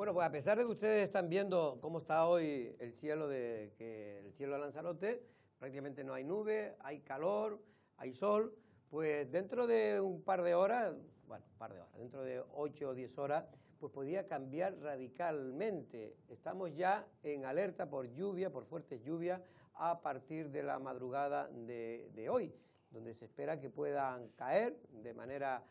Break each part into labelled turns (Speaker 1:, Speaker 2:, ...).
Speaker 1: Bueno, pues a pesar de que ustedes están viendo cómo está hoy el cielo de Lanzarote, prácticamente no hay nube, hay calor, hay sol, pues dentro de un par de horas, dentro de 8 o 10 horas, pues podría cambiar radicalmente. Estamos ya en alerta por lluvia, por fuertes lluvias, a partir de la madrugada de hoy, donde se espera que puedan caer de manera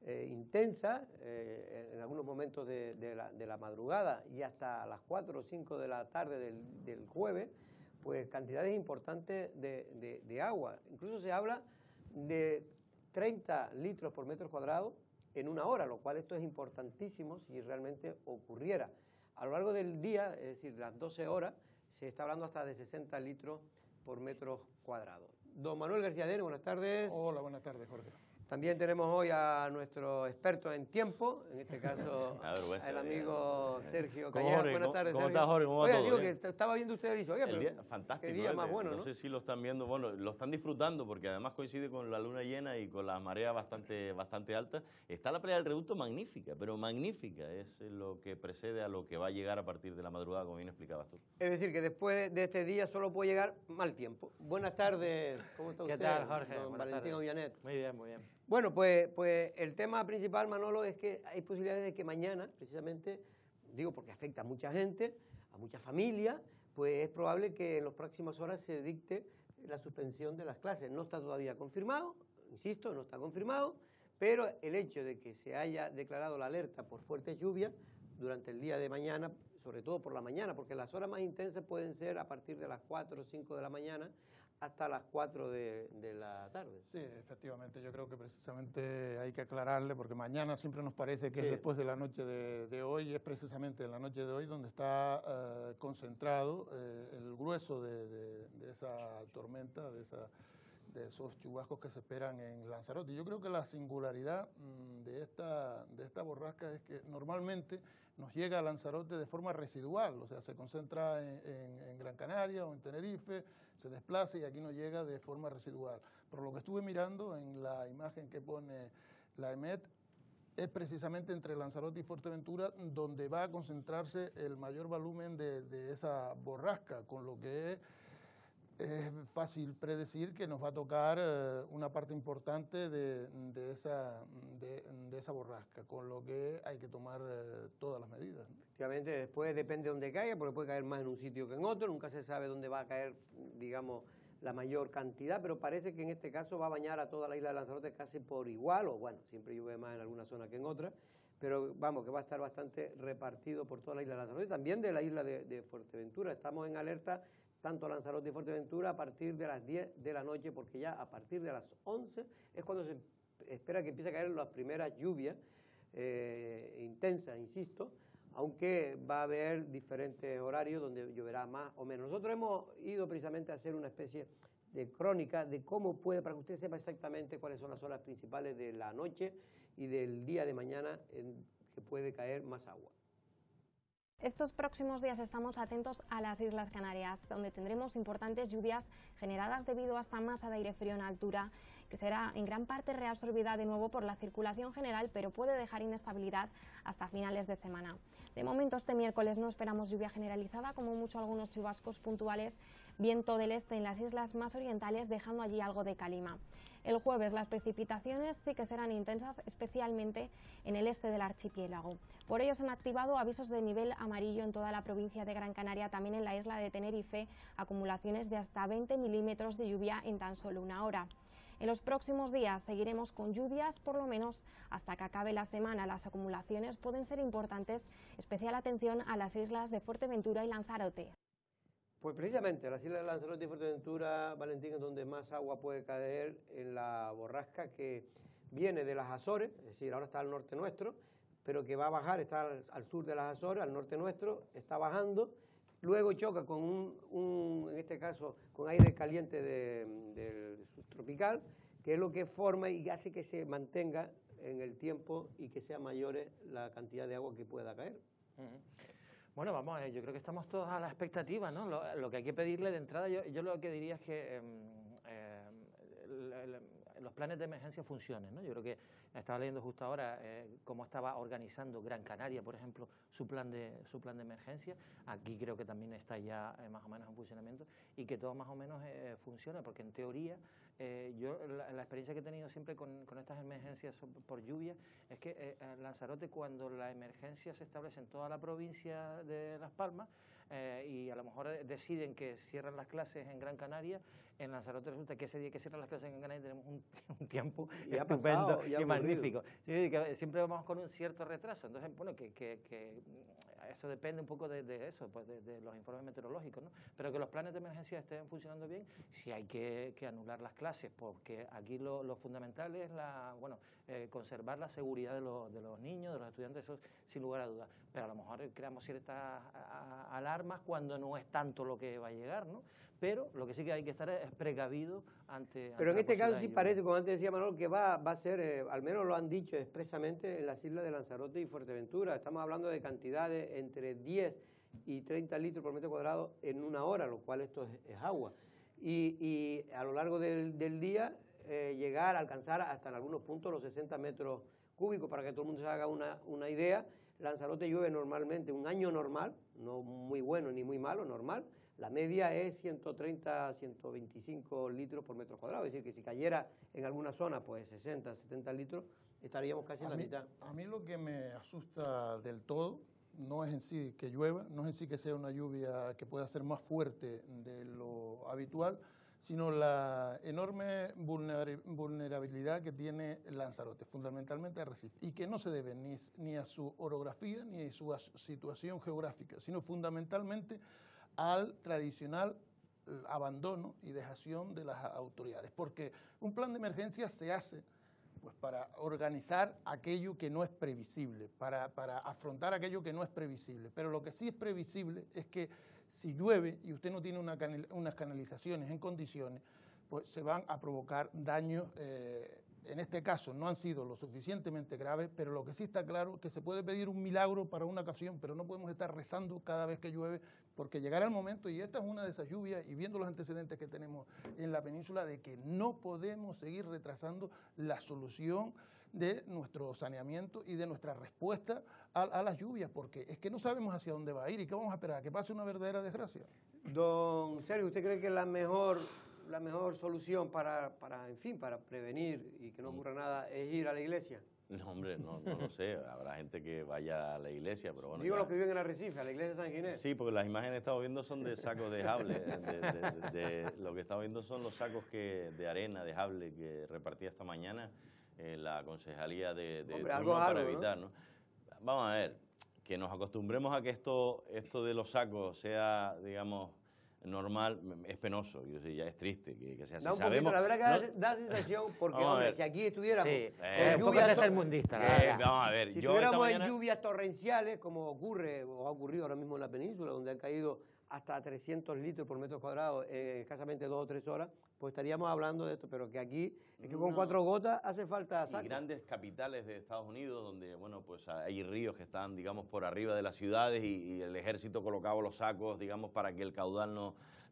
Speaker 1: intensa en algunos momentos de la madrugada y hasta las 4 o 5 de la tarde del jueves, pues cantidades importantes de agua. Incluso se habla de 30 litros por metro cuadrado en una hora, lo cual esto es importantísimo si realmente ocurriera. A lo largo del día, es decir, las 12 horas, se está hablando hasta de 60 litros por metro cuadrado. Don Manuel García Deno, buenas tardes.
Speaker 2: Hola, buenas tardes, Jorge.
Speaker 1: También tenemos hoy a nuestro experto en tiempo, en este caso el amigo Sergio Calleja. Buenas tardes,
Speaker 3: ¿Cómo
Speaker 1: Sergio?
Speaker 3: estás, Jorge? ¿Cómo va
Speaker 1: Oiga,
Speaker 3: todo?
Speaker 1: digo que estaba viendo ustedes y dice, oiga, pero
Speaker 3: fantástico,
Speaker 1: qué día más bueno, ¿no?
Speaker 3: No sé si lo están viendo, bueno, lo están disfrutando porque además coincide con la luna llena y con las mareas bastante altas. Está la playa del Reducto magnífica, pero magnífica, es lo que precede a lo que va a llegar a partir de la madrugada, como bien explicabas tú.
Speaker 1: Es decir, que después de este día solo puede llegar mal tiempo. Buenas tardes, ¿cómo está usted?
Speaker 4: ¿Qué tal, Jorge?
Speaker 1: Don Valentín Ollanet.
Speaker 4: Muy bien, muy bien.
Speaker 1: Bueno, pues el tema principal, Manolo, es que hay posibilidades de que mañana, precisamente, digo porque afecta a mucha gente, a muchas familias, pues es probable que en las próximas horas se dicte la suspensión de las clases. No está todavía confirmado, insisto, no está confirmado, pero el hecho de que se haya declarado la alerta por fuertes lluvias durante el día de mañana, sobre todo por la mañana, porque las horas más intensas pueden ser a partir de las 4 o 5 de la mañana hasta las 4 de la tarde.
Speaker 2: Sí, efectivamente, yo creo que precisamente hay que aclararle, porque mañana siempre nos parece que es después de la noche de hoy, y es precisamente en la noche de hoy donde está concentrado el grueso de esa tormenta, de esos chubascos que se esperan en Lanzarote. Yo creo que la singularidad de esta borrasca es que normalmente nos llega a Lanzarote de forma residual, o sea, se concentra en Gran Canaria o en Tenerife, se desplaza y aquí nos llega de forma residual. Por lo que estuve mirando en la imagen que pone la EMET, es precisamente entre Lanzarote y Fuerteventura donde va a concentrarse el mayor volumen de esa borrasca, con lo que es fácil predecir que nos va a tocar una parte importante de esa borrasca, con lo que hay que tomar todas las medidas, ¿no?
Speaker 1: Efectivamente, después depende de dónde caiga, porque puede caer más en un sitio que en otro, nunca se sabe dónde va a caer, digamos, la mayor cantidad, pero parece que en este caso va a bañar a toda la isla de Lanzarote casi por igual, o bueno, siempre llueve más en alguna zona que en otra, pero vamos, que va a estar bastante repartido por toda la isla de Lanzarote, también de la isla de Fuerteventura. Estamos en alerta tanto Lanzarote y Fuerteventura a partir de las 10 de la noche, porque ya a partir de las 11 es cuando se espera que empiece a caer las primeras lluvias intensas, insisto, aunque va a haber diferentes horarios donde lloverá más o menos. Nosotros hemos ido precisamente a hacer una especie de crónica de cómo puede, para que usted sepa exactamente cuáles son las horas principales de la noche y del día de mañana en que puede caer más agua.
Speaker 5: Estos próximos días estamos atentos a las Islas Canarias, donde tendremos importantes lluvias generadas debido a esta masa de aire frío en altura, que será en gran parte reabsorbida de nuevo por la circulación general, pero puede dejar inestabilidad hasta finales de semana. De momento, este miércoles no esperamos lluvia generalizada, como mucho algunos chubascos puntuales, viento del este en las islas más orientales, dejando allí algo de calima. El jueves las precipitaciones sí que serán intensas, especialmente en el este del archipiélago. Por ello se han activado avisos de nivel amarillo en toda la provincia de Gran Canaria, también en la isla de Tenerife, acumulaciones de hasta 20 milímetros de lluvia en tan solo una hora. En los próximos días seguiremos con lluvias, por lo menos hasta que acabe la semana. Las acumulaciones pueden ser importantes, especial atención a las islas de Fuerteventura y Lanzarote.
Speaker 1: Pues precisamente las islas de Lanzarote y Fuerteventura, Valentín, es donde más agua puede caer en la borrasca que viene de las Azores, es decir, ahora está al norte nuestro, pero que va a bajar, está al sur de las Azores, al norte nuestro, está bajando, luego choca con en este caso, con aire caliente del subtropical, que es lo que forma y hace que se mantenga en el tiempo y que sea mayor la cantidad de agua que pueda caer.
Speaker 4: Bueno, vamos, yo creo que estamos todos a la expectativa, ¿no? Lo que hay que pedirle de entrada, yo lo que diría es que los planes de emergencia funcionen, ¿no? Yo creo que estaba leyendo justo ahora cómo estaba organizando Gran Canaria, por ejemplo, su plan de emergencia. Aquí creo que también está ya más o menos en funcionamiento y que todo más o menos funciona, porque en teoría yo la experiencia que he tenido siempre con estas emergencias por lluvia es que Lanzarote, cuando la emergencia se establece en toda la provincia de Las Palmas, y a lo mejor deciden que cierran las clases en Gran Canaria, en Lanzarote resulta que ese día que cierran las clases en Gran Canaria tenemos un tiempo estupendo y magnífico. Sí, que siempre vamos con un cierto retraso. Entonces, bueno, que eso depende un poco de eso, pues de los informes meteorológicos, ¿no? Pero que los planes de emergencia estén funcionando bien, si hay que anular las clases, porque aquí lo fundamental es conservar la seguridad de los niños, de los estudiantes, eso sin lugar a dudas. Pero a lo mejor creamos ciertas alarmas cuando no es tanto lo que va a llegar, ¿no? Pero lo que sí que hay que estar es precavido ante
Speaker 1: Pero en este caso sí parece, como antes decía Manolo, que va a ser, al menos lo han dicho expresamente, en las islas de Lanzarote y Fuerteventura. Estamos hablando de cantidades entre 10 y 30 litros por metro cuadrado en una hora, lo cual esto es agua. Y a lo largo del día llegar a alcanzar hasta en algunos puntos los 60 metros cúbicos. Para que todo el mundo se haga una idea, Lanzarote llueve normalmente, un año normal, no muy bueno ni muy malo, normal. La media es 130, 125 litros por metro cuadrado. Es decir, que si cayera en alguna zona, pues 60, 70 litros, estaríamos casi en la mitad.
Speaker 2: A mí lo que me asusta del todo no es en sí que llueva, no es en sí que sea una lluvia que pueda ser más fuerte de lo habitual, sino la enorme vulnerabilidad que tiene Lanzarote, fundamentalmente Arrecife, y que no se debe ni a su orografía ni a su situación geográfica, sino fundamentalmente al tradicional abandono y dejación de las autoridades, porque un plan de emergencia se hace pues para organizar aquello que no es previsible, para afrontar aquello que no es previsible, pero lo que sí es previsible es que si llueve y usted no tiene unas canalizaciones en condiciones, pues se van a provocar daños. En este caso no han sido lo suficientemente graves, pero lo que sí está claro es que se puede pedir un milagro para una ocasión, pero no podemos estar rezando cada vez que llueve, porque llegará el momento, y esta es una de esas lluvias, y viendo los antecedentes que tenemos en la península, de que no podemos seguir retrasando la solución de nuestro saneamiento y de nuestra respuesta a las lluvias, porque es que no sabemos hacia dónde va a ir y qué vamos a esperar, que pase una verdadera desgracia.
Speaker 1: Don Sergio, ¿usted cree que la mejor solución para prevenir y que no ocurra nada es ir a la iglesia?
Speaker 3: No, hombre, no lo sé. Habrá gente que vaya a la iglesia, pero bueno.
Speaker 1: Digo los que viven en Arrecife, a la iglesia de San Ginés.
Speaker 3: Sí, porque las imágenes que estamos viendo son de sacos de jable. Lo que estamos viendo son los sacos de arena, de jable, que repartía esta mañana la Concejalía de
Speaker 1: algo
Speaker 3: para evitar, ¿no? Vamos a ver, que nos acostumbremos a que esto de los sacos sea, digamos, normal, es penoso, ya es triste que sea así.
Speaker 1: Da un poquito, la verdad que da sensación, porque hombre, si aquí estuviéramos
Speaker 4: con lluvias tercermundistas,
Speaker 3: vamos a ver,
Speaker 1: si estuviéramos en lluvias torrenciales, como ocurre o ha ocurrido ahora mismo en la península, donde han caído hasta 300 litros por metro cuadrado en escasamente 2 o 3 horas, pues estaríamos hablando de esto, pero que aquí es que con 4 gotas hace falta saco.
Speaker 3: Y grandes capitales de Estados Unidos, donde bueno, pues hay ríos que están, digamos, por arriba de las ciudades y el ejército colocaba los sacos, digamos, para que el caudal no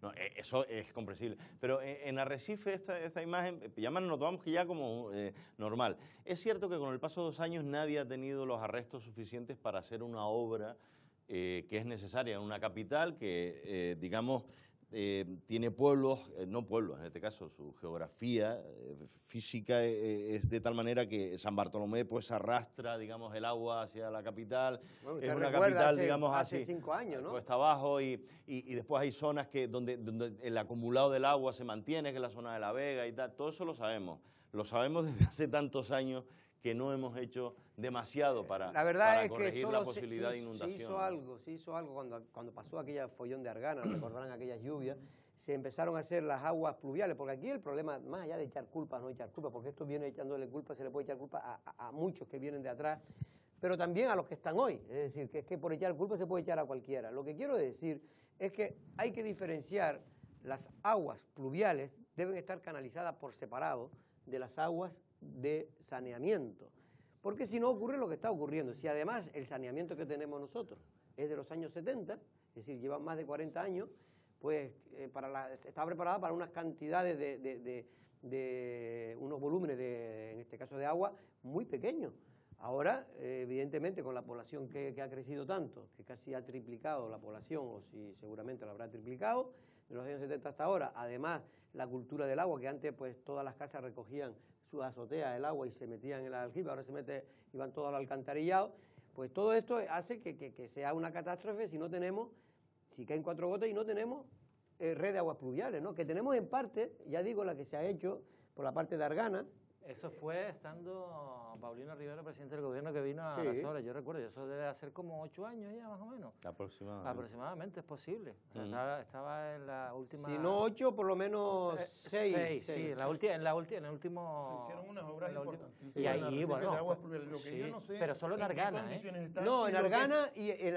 Speaker 3: eso es comprensible. Pero en Arrecife esta imagen ya nos notamos que ya como normal. Es cierto que con el paso de los años nadie ha tenido los arrestos suficientes para hacer una obra que es necesaria en una capital que, digamos, tiene pueblos, no pueblos, en este caso su geografía física es de tal manera que San Bartolomé pues arrastra, digamos, el agua hacia la capital.
Speaker 1: Bueno,
Speaker 3: es una capital, digamos,
Speaker 1: hace
Speaker 3: así,
Speaker 1: 5 años, ¿no?
Speaker 3: Cuesta abajo y después hay zonas donde el acumulado del agua se mantiene, que es la zona de La Vega y tal. Todo eso lo sabemos desde hace tantos años que no hemos hecho demasiado para corregir la posibilidad de inundación.
Speaker 1: Se hizo algo cuando pasó aquella follón de Argana, recordarán aquellas lluvias, se empezaron a hacer las aguas pluviales, porque aquí el problema, más allá de echar culpas, no echar culpas, porque esto viene echándole culpa, se le puede echar culpa a muchos que vienen de atrás, pero también a los que están hoy, es decir, que es que por echar culpa se puede echar a cualquiera. Lo que quiero decir es que hay que diferenciar las aguas pluviales, deben estar canalizadas por separado de las aguas de saneamiento, porque si no ocurre lo que está ocurriendo. Si además el saneamiento que tenemos nosotros es de los años 70, es decir, lleva más de 40 años, pues está preparada para unas cantidades volúmenes, en este caso de agua, muy pequeños. Ahora, evidentemente, con la población que ha crecido tanto, que casi ha triplicado la población, o si seguramente la habrá triplicado, de los años 70 hasta ahora, además la cultura del agua, que antes pues todas las casas recogían sus azoteas, el agua, y se metían en el aljibe, ahora y van todos al alcantarillado, pues todo esto hace que sea una catástrofe si caen 4 gotas y no tenemos red de aguas pluviales, ¿no? Que tenemos en parte, ya digo, la que se ha hecho por la parte de Argana.
Speaker 4: Eso fue estando Paulino Rivero, presidente del gobierno, que vino a las horas. Yo recuerdo, eso debe hacer como 8 años ya, más o menos. Aproximadamente, es posible. O sea, estaba en la última...
Speaker 1: Si no 8, por lo menos 6.
Speaker 4: Sí, en el último...
Speaker 2: Se hicieron unas obras importantísimas.
Speaker 4: Y ahí, bueno,
Speaker 2: de aguas pluviales, lo que yo no sé,
Speaker 4: pero solo en Argana,
Speaker 1: No, en Argana y en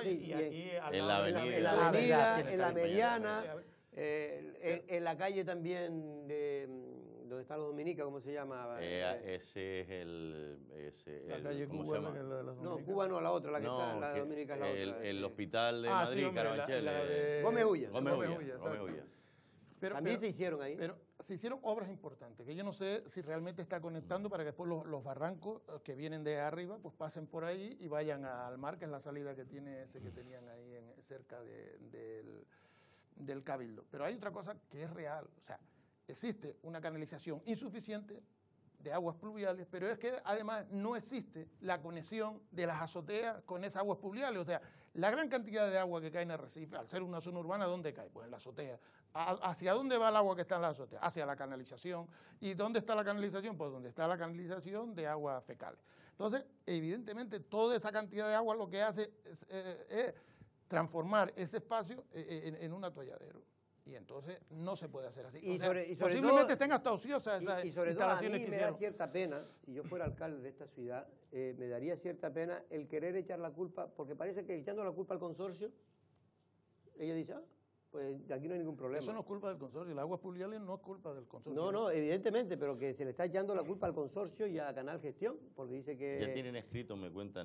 Speaker 1: la Mediana, en la calle también de... ¿Dónde está la Dominica? ¿Cómo se llama?
Speaker 3: Ese es
Speaker 2: la calle Cuba, que es la de las Dominicas.
Speaker 1: No, Cuba no, la otra, la que está en la Dominica es la otra.
Speaker 3: El hospital de Madrid,
Speaker 2: sí,
Speaker 3: Carabanchel.
Speaker 1: Gómez Ulla.
Speaker 3: También
Speaker 1: se hicieron ahí.
Speaker 2: Pero se hicieron obras importantes, que yo no sé si realmente está conectando para que después los barrancos que vienen de arriba pues pasen por ahí y vayan al mar, que es la salida que tiene ese que tenían ahí cerca del Cabildo. Pero hay otra cosa que es real, o sea, existe una canalización insuficiente de aguas pluviales, pero es que además no existe la conexión de las azoteas con esas aguas pluviales. O sea, la gran cantidad de agua que cae en Arrecife, al ser una zona urbana, ¿dónde cae? Pues en la azotea. ¿Hacia dónde va el agua que está en la azotea? Hacia la canalización. ¿Y dónde está la canalización? Pues donde está la canalización de aguas fecales. Entonces, evidentemente, toda esa cantidad de agua lo que hace es transformar ese espacio en un atolladero. Y entonces no se puede hacer así. Posiblemente estén hasta ociosas esas instalaciones que hicieron.
Speaker 1: Me da cierta pena, si yo fuera alcalde de esta ciudad, me daría cierta pena el querer echar la culpa, porque parece que echando la culpa al consorcio, ella dice, pues aquí no hay ningún problema.
Speaker 2: Eso no es culpa del consorcio, las aguas pluviales no es culpa del consorcio.
Speaker 1: No, evidentemente, pero que se le está echando la culpa al consorcio y a Canal Gestión, porque dice que...
Speaker 3: Ya tienen escrito, me cuentan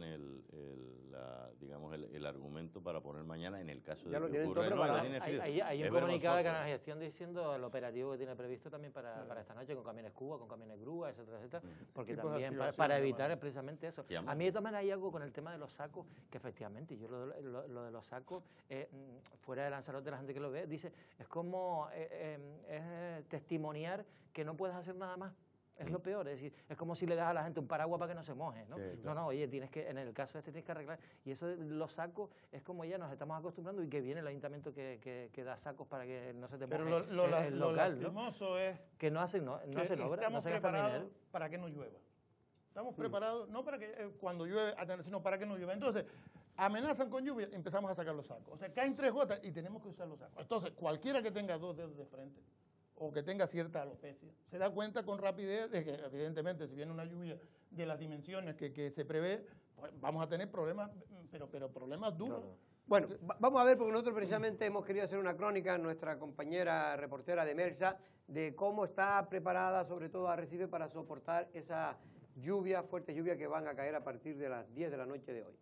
Speaker 3: el argumento para poner mañana en el caso de que ocurra.
Speaker 4: Hay un comunicado de Canal Gestión diciendo el operativo que tiene previsto también para esta noche, con camiones Cuba, con camiones grúa, etcétera, etcétera, porque también para evitar precisamente eso. A mí de todas maneras hay algo con el tema de los sacos, que efectivamente, yo lo de los sacos, fuera de Lanzarote, la gente que lo ve, dice, es como es testimoniar que no puedes hacer nada más. Es lo peor, es decir, es como si le das a la gente un paraguas para que no se moje, ¿no? Sí, claro. No, oye, en el caso este tienes que arreglar. Y eso de los sacos es como ya nos estamos acostumbrando y que viene el ayuntamiento que da sacos para que no se te moje.
Speaker 2: Pero lo lastimoso es
Speaker 4: que no hacen obra,
Speaker 2: estamos preparados para que no llueva. Estamos preparados, no para que cuando llueve, sino para que no llueva. Entonces, amenazan con lluvia, empezamos a sacar los sacos. O sea, caen 3 gotas y tenemos que usar los sacos. Entonces, cualquiera que tenga 2 dedos de frente o que tenga cierta alopecia, se da cuenta con rapidez de que, evidentemente, si viene una lluvia de las dimensiones que se prevé, pues vamos a tener problemas, pero problemas duros.
Speaker 1: No. Bueno, vamos a ver, porque nosotros precisamente hemos querido hacer una crónica, nuestra compañera reportera de Melsa, de cómo está preparada, sobre todo Arrecife, para soportar esa fuerte lluvia que van a caer a partir de las 10 de la noche de hoy.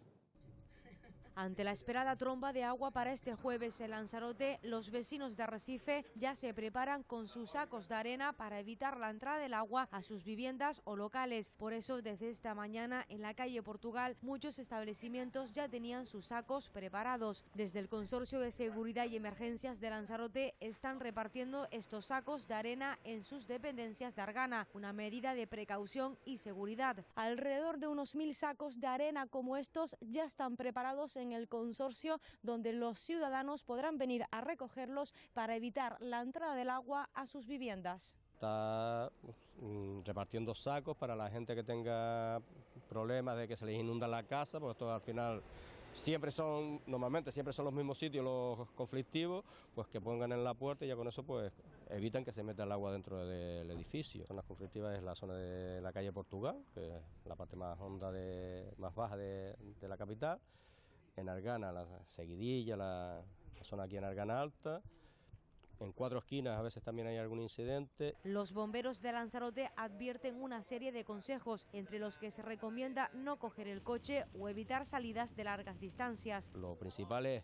Speaker 6: Ante la esperada tromba de agua para este jueves en Lanzarote, los vecinos de Arrecife ya se preparan con sus sacos de arena para evitar la entrada del agua a sus viviendas o locales. Por eso, desde esta mañana en la calle Portugal, muchos establecimientos ya tenían sus sacos preparados. Desde el Consorcio de Seguridad y Emergencias de Lanzarote están repartiendo estos sacos de arena en sus dependencias de Argana, una medida de precaución y seguridad. Alrededor de unos 1000 sacos de arena como estos ya están preparados en el consorcio, donde los ciudadanos podrán venir a recogerlos para evitar la entrada del agua a sus viviendas.
Speaker 7: Está repartiendo sacos para la gente que tenga problemas de que se les inunda la casa, porque esto al final normalmente siempre son los mismos sitios los conflictivos, pues que pongan en la puerta y ya con eso pues evitan que se meta el agua dentro del edificio. La zona conflictiva es la zona de la calle Portugal, que es la parte más honda, más baja de la capital. En Argana, la Seguidilla, la zona aquí en Argana Alta. En 4 esquinas a veces también hay algún incidente.
Speaker 6: Los bomberos de Lanzarote advierten una serie de consejos, entre los que se recomienda no coger el coche o evitar salidas de largas distancias.
Speaker 7: Lo principal es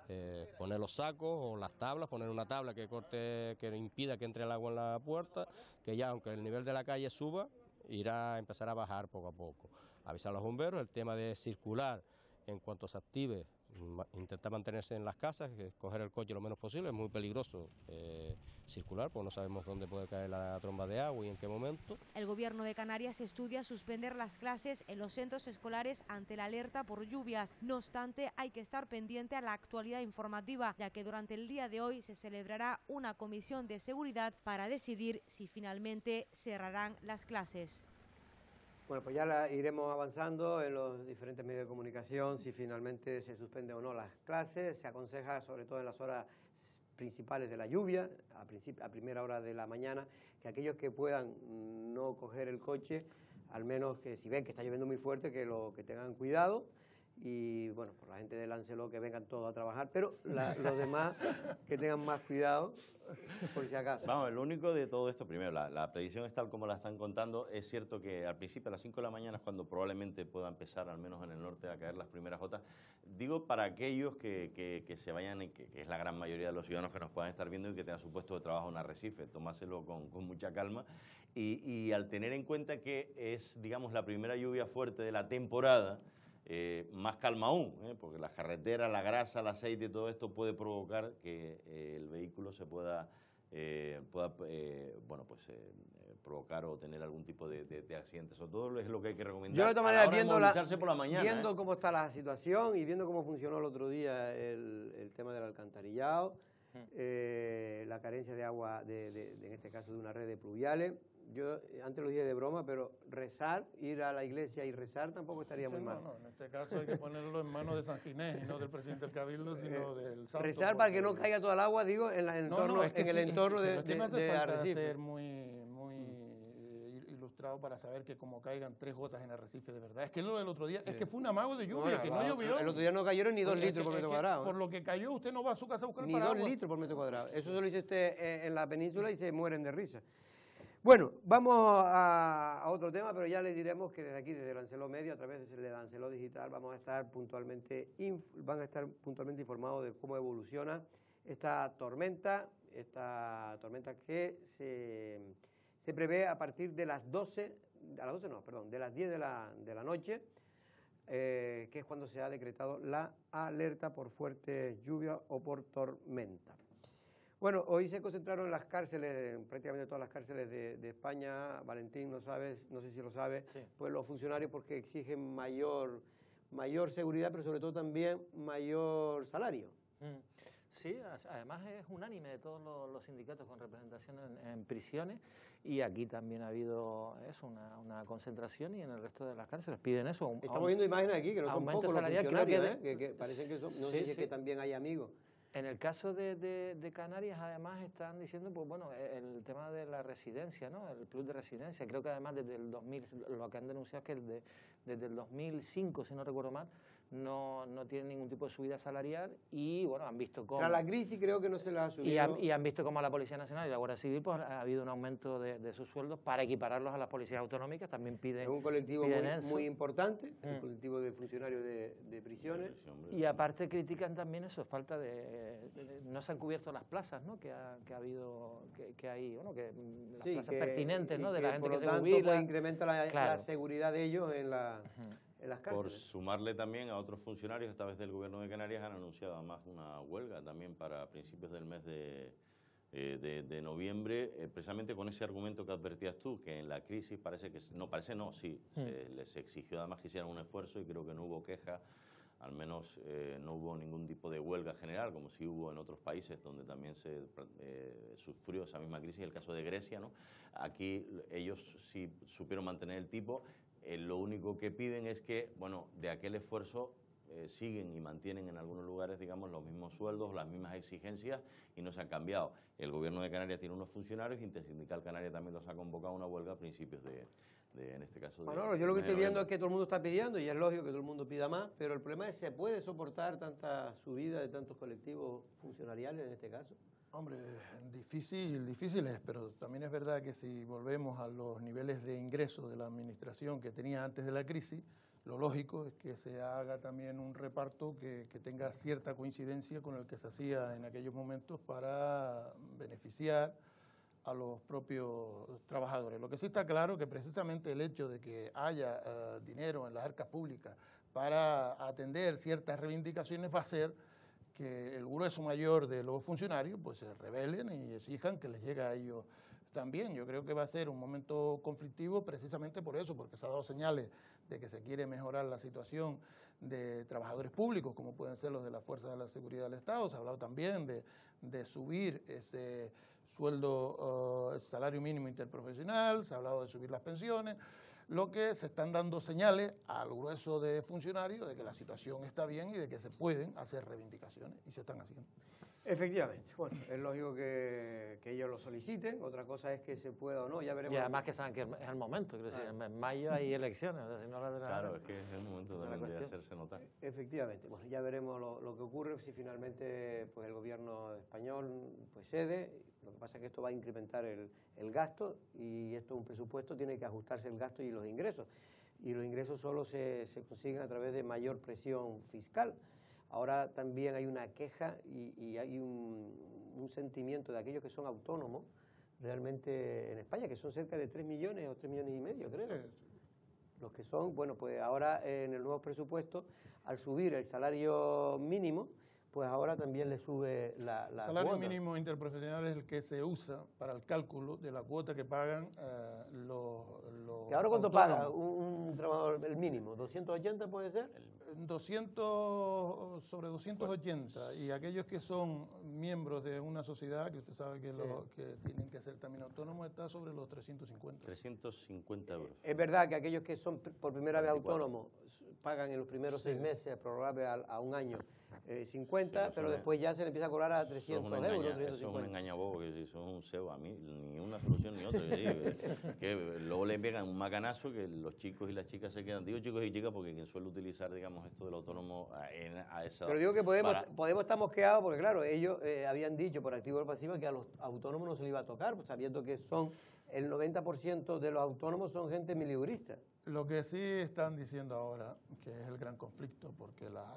Speaker 7: poner los sacos o las tablas, poner una tabla que corte, que impida que entre el agua en la puerta, que ya aunque el nivel de la calle suba, irá a empezar a bajar poco a poco. Avisar a los bomberos, el tema de circular en cuanto se active, intentar mantenerse en las casas, coger el coche lo menos posible, es muy peligroso circular, porque no sabemos dónde puede caer la tromba de agua y en qué momento.
Speaker 6: El Gobierno de Canarias estudia suspender las clases en los centros escolares ante la alerta por lluvias. No obstante, hay que estar pendiente a la actualidad informativa, ya que durante el día de hoy se celebrará una comisión de seguridad para decidir si finalmente cerrarán las clases.
Speaker 1: Bueno, pues ya iremos avanzando en los diferentes medios de comunicación si finalmente se suspende o no las clases. Se aconseja, sobre todo en las horas principales de la lluvia, a primera hora de la mañana, que aquellos que puedan no coger el coche, al menos que si ven que está lloviendo muy fuerte, que tengan cuidado. Y bueno, por la gente de Lancelot que vengan todos a trabajar, pero los demás que tengan más cuidado, por si acaso.
Speaker 3: Vamos, lo único de todo esto, primero, la predicción es tal como la están contando. Es cierto que al principio, a las 5 de la mañana, es cuando probablemente pueda empezar, al menos en el norte, a caer las primeras gotas. Digo, para aquellos que se vayan, y que es la gran mayoría de los ciudadanos que nos puedan estar viendo y que tengan su puesto de trabajo en Arrecife, tomárselo con mucha calma. Y al tener en cuenta que es, digamos, la primera lluvia fuerte de la temporada, más calma aún, porque la carretera, la grasa, el aceite, todo esto puede provocar que el vehículo se pueda provocar o tener algún tipo de accidente. Sobre todo es lo que hay que recomendar.
Speaker 1: Yo de todas maneras,
Speaker 3: movilizarse por la mañana,
Speaker 1: viendo cómo está la situación y viendo cómo funcionó el otro día el tema del alcantarillado, la carencia de agua, en este caso de una red de pluviales. Yo antes lo dije de broma, pero rezar, ir a la iglesia y rezar tampoco estaría muy mal.
Speaker 2: No, en este caso hay que ponerlo en manos de San Ginés, y no del presidente del Cabildo, sino del santo.
Speaker 1: Rezar para que no caiga toda el agua, digo, en el entorno de
Speaker 2: no hace falta
Speaker 1: Arrecife.
Speaker 2: ser muy ilustrado para saber que como caigan 3 gotas en Arrecife, de verdad. Es que lo del otro día, es que fue un amago de lluvia, que no llovió.
Speaker 1: El otro día no cayeron ni 2 litros por metro cuadrado.
Speaker 2: Por lo que cayó, usted no va a su casa a buscar
Speaker 1: ni
Speaker 2: paraguas.
Speaker 1: Ni 2 litros por metro cuadrado. Eso se lo dice usted en la península y se mueren de risa. Bueno, vamos a otro tema, pero ya les diremos que desde aquí, desde Lancelot Medio, a través de Lancelot Digital, van a estar puntualmente informados de cómo evoluciona esta tormenta que se prevé a partir de las 10 de la noche, que es cuando se ha decretado la alerta por fuerte lluvia o por tormenta. Bueno, hoy se concentraron en las cárceles, prácticamente todas las cárceles de España. Valentín, no sé si lo sabe, sí. Pues los funcionarios porque exigen mayor seguridad, pero sobre todo también mayor salario.
Speaker 4: Sí, además es unánime de todos los sindicatos con representación en prisiones, y aquí también ha habido eso, una concentración, y en el resto de las cárceles piden eso.
Speaker 1: Estamos viendo imágenes aquí que no son pocos los funcionarios, que parecen que son, no sé si es que también hay amigos.
Speaker 4: En el caso de Canarias, además, están diciendo, pues bueno, el tema de la residencia, ¿no? El plus de residencia. Creo que además desde el 2000, lo que han denunciado es que desde el 2005, si no recuerdo mal, no tienen ningún tipo de subida salarial, y bueno, han visto cómo...
Speaker 1: Tras la crisis creo que no se la ha subido.
Speaker 4: Y han visto cómo la Policía Nacional y la Guardia Civil, pues ha habido un aumento de sus sueldos para equipararlos a las policías autonómicas. También piden...
Speaker 1: Es un colectivo muy importante, el colectivo de funcionarios de prisiones.
Speaker 4: Y aparte critican también eso, falta no se han cubierto las plazas, ¿no? que hay, bueno, que las plazas pertinentes, ¿no? De la gente que se jubila. Por lo tanto,
Speaker 1: pues incrementa la seguridad de ellos en las cárceles.
Speaker 3: Por sumarle también a otros funcionarios, esta vez del Gobierno de Canarias, han anunciado además una huelga también para principios del mes de noviembre, precisamente con ese argumento que advertías tú, que en la crisis les exigió además que hicieran un esfuerzo, y creo que no hubo queja, al menos no hubo ningún tipo de huelga general, como sí hubo en otros países donde también se sufrió esa misma crisis, el caso de Grecia, ¿no? Aquí ellos sí supieron mantener el tipo. Lo único que piden es que, bueno, de aquel esfuerzo siguen y mantienen en algunos lugares, digamos, los mismos sueldos, las mismas exigencias, y no se han cambiado. El Gobierno de Canarias tiene unos funcionarios, Intersindical Canaria también los ha convocado a una huelga a principios en este caso...
Speaker 1: Bueno, yo lo que estoy viendo es que todo el mundo está pidiendo, y es lógico que todo el mundo pida más, pero el problema es, ¿se puede soportar tanta subida de tantos colectivos funcionariales en este caso?
Speaker 2: Hombre, difícil es, pero también es verdad que si volvemos a los niveles de ingreso de la administración que tenía antes de la crisis, lo lógico es que se haga también un reparto que tenga cierta coincidencia con el que se hacía en aquellos momentos para beneficiar a los propios trabajadores. Lo que sí está claro que precisamente el hecho de que haya dinero en las arcas públicas para atender ciertas reivindicaciones va a hacer que el grueso mayor de los funcionarios pues se rebelen y exijan que les llegue a ellos también. Yo creo que va a ser un momento conflictivo precisamente por eso, porque se ha dado señales de que se quiere mejorar la situación de trabajadores públicos, como pueden ser los de las Fuerzas de la Seguridad del Estado. Se ha hablado también de subir ese sueldo, salario mínimo interprofesional, se ha hablado de subir las pensiones, lo que se están dando señales al grueso de funcionarios de que la situación está bien y de que se pueden hacer reivindicaciones, y se están haciendo.
Speaker 1: Efectivamente, bueno, es lógico que ellos lo soliciten, otra cosa es que se pueda o no, ya veremos.
Speaker 4: Y además que saben que es el momento, quiero decir, en mayo hay elecciones, o sea, si no
Speaker 3: claro, es que es el momento también de hacerse notar.
Speaker 1: Efectivamente, bueno, ya veremos lo que ocurre, si finalmente pues el gobierno español pues cede. Lo que pasa es que esto va a incrementar el gasto, y esto es un presupuesto, tiene que ajustarse el gasto y los ingresos, y los ingresos solo se consiguen a través de mayor presión fiscal. Ahora también hay una queja y hay un sentimiento de aquellos que son autónomos realmente en España, que son cerca de 3 millones o 3 millones y medio, creo. Sí. Los que son, bueno, pues ahora en el nuevo presupuesto, al subir el salario mínimo, pues ahora también le sube la
Speaker 2: cuota. El salario
Speaker 1: mínimo
Speaker 2: interprofesional es el que se usa para el cálculo de la cuota que pagan los
Speaker 1: ¿Y ahora cuánto paga un trabajador, el mínimo? ¿280 puede ser?
Speaker 2: 200, sobre 280, y aquellos que son miembros de una sociedad, que usted sabe que, que tienen que ser también autónomos, está sobre los 350.
Speaker 3: 350 euros.
Speaker 1: Es verdad que aquellos que son por primera vez autónomos pagan en los primeros 6 meses, prorrogable a un año, 50, pero después ya se le empieza a cobrar a 300 euros, 350.
Speaker 3: Eso es un engañabobo, que eso es un cebo. A mí ni una solución ni otra. Que luego le pegan un macanazo que los chicos y las chicas se quedan. Digo chicos y chicas porque quien suele utilizar, digamos, esto del autónomo a esa...
Speaker 1: Pero digo que podemos estar mosqueados porque, claro, ellos habían dicho por activa o por pasiva que a los autónomos no se les iba a tocar, pues, sabiendo que son el 90% de los autónomos son gente milieurista.
Speaker 2: Lo que sí están diciendo ahora, que es el gran conflicto, porque las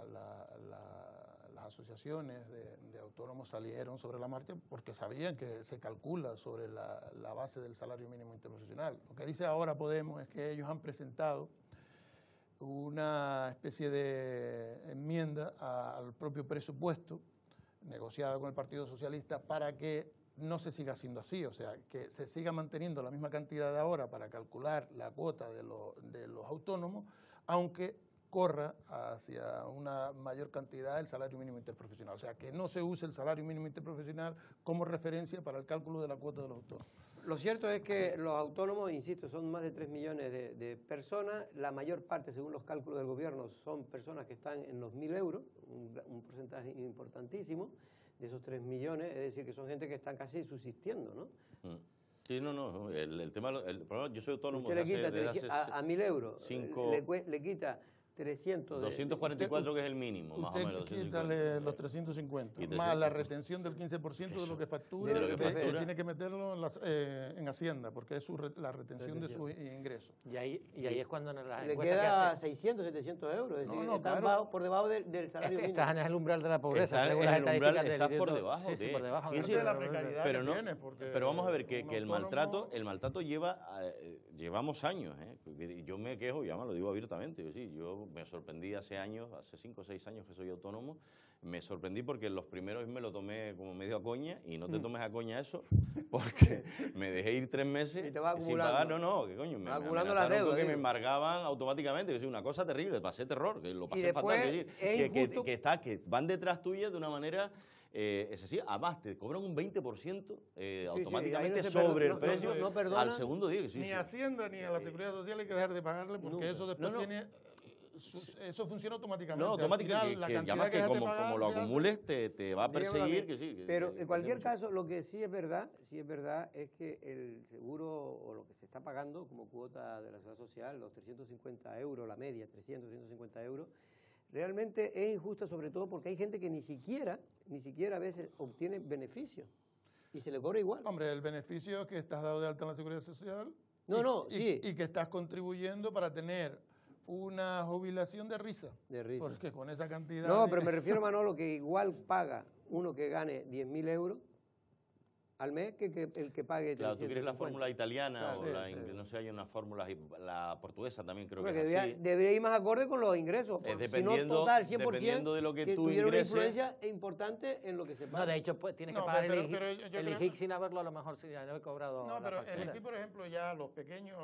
Speaker 2: asociaciones de autónomos salieron sobre la marcha porque sabían que se calcula sobre la base del salario mínimo interprofesional. Lo que dice ahora Podemos es que ellos han presentado una especie de enmienda al propio presupuesto negociada con el Partido Socialista para que no se siga siendo así, o sea, que se siga manteniendo la misma cantidad de ahora para calcular la cuota de los autónomos, aunque corra hacia una mayor cantidad el salario mínimo interprofesional. O sea, que no se use el salario mínimo interprofesional como referencia para el cálculo de la cuota de los autónomos.
Speaker 1: Lo cierto es que los autónomos, insisto, son más de 3 millones de personas. La mayor parte, según los cálculos del gobierno, son personas que están en los 1.000 euros, un porcentaje importantísimo de esos 3 millones, es decir, que son gente que están casi subsistiendo, ¿no?
Speaker 3: Sí, no, el tema, yo soy autónomo
Speaker 1: desde hace a 1.000 euros, le quita
Speaker 3: 244 que es el mínimo, más o menos.
Speaker 2: Quítale los 350, más la retención del 15% de lo que factura, tiene que meterlo en Hacienda, porque es la retención de su ingreso.
Speaker 4: Y ahí es cuando
Speaker 1: le queda 600, 700 euros, es decir, está por debajo del salario mínimo.
Speaker 4: Estás en el umbral de la pobreza,
Speaker 3: según las estadísticas. Estás por debajo.
Speaker 4: Sí, por debajo.
Speaker 2: De la precariedad
Speaker 3: pero vamos a ver que el maltrato llevamos años. Yo me quejo, ya me lo digo abiertamente, yo me sorprendí hace 5 o 6 años que soy autónomo, me sorprendí porque los primeros me lo tomé como medio a coña, y no te tomes a coña eso, porque me dejé ir 3 meses
Speaker 1: y te va
Speaker 3: sin pagar, ¿qué coño? Me amenazaron porque me embargaban automáticamente, una cosa terrible, pasé terror, que lo pasé fatal, que van detrás tuya de una manera... es así, además te cobran un 20% automáticamente sobre el precio al segundo día.
Speaker 2: Ni Hacienda ni a la Seguridad Social hay que dejar de pagarle, porque eso después tiene... Eso funciona automáticamente.
Speaker 3: No, automáticamente, que como lo acumules te va a perseguir.
Speaker 1: Pero en cualquier caso, lo que sí es verdad es que el seguro, o lo que se está pagando como cuota de la Seguridad Social, los 350 euros, la media, 300, 350 euros, realmente es injusta, sobre todo porque hay gente que ni siquiera a veces obtiene beneficios y se le cobra igual.
Speaker 2: Hombre, el beneficio es que estás dado de alta en la Seguridad Social
Speaker 1: sí.
Speaker 2: Y que estás contribuyendo para tener una jubilación de risa.
Speaker 1: De risa.
Speaker 2: Porque con esa cantidad...
Speaker 1: No, pero me refiero, Manolo, que igual paga uno que gane 10.000 euros al mes que el que pague 350.
Speaker 3: Claro, tú quieres la fórmula italiana,
Speaker 1: Claro,
Speaker 3: o no sé, hay una fórmula, la portuguesa también creo
Speaker 1: Bueno,
Speaker 3: que es así.
Speaker 1: debería ir más acorde con los ingresos.
Speaker 3: Dependiendo,
Speaker 1: si no total, 100%,
Speaker 3: dependiendo de lo que tú
Speaker 1: tuviera una
Speaker 3: ingreses.
Speaker 1: influencia importante en lo que se paga.
Speaker 4: No, de hecho, pues, tienes que
Speaker 2: No,
Speaker 4: pagar
Speaker 2: pero
Speaker 4: el
Speaker 2: yo creo-
Speaker 4: IGIC sin haberlo a lo mejor sin haber cobrado
Speaker 2: No,
Speaker 4: la
Speaker 2: pero
Speaker 4: factura.
Speaker 2: el IGIC, por ejemplo, ya los pequeños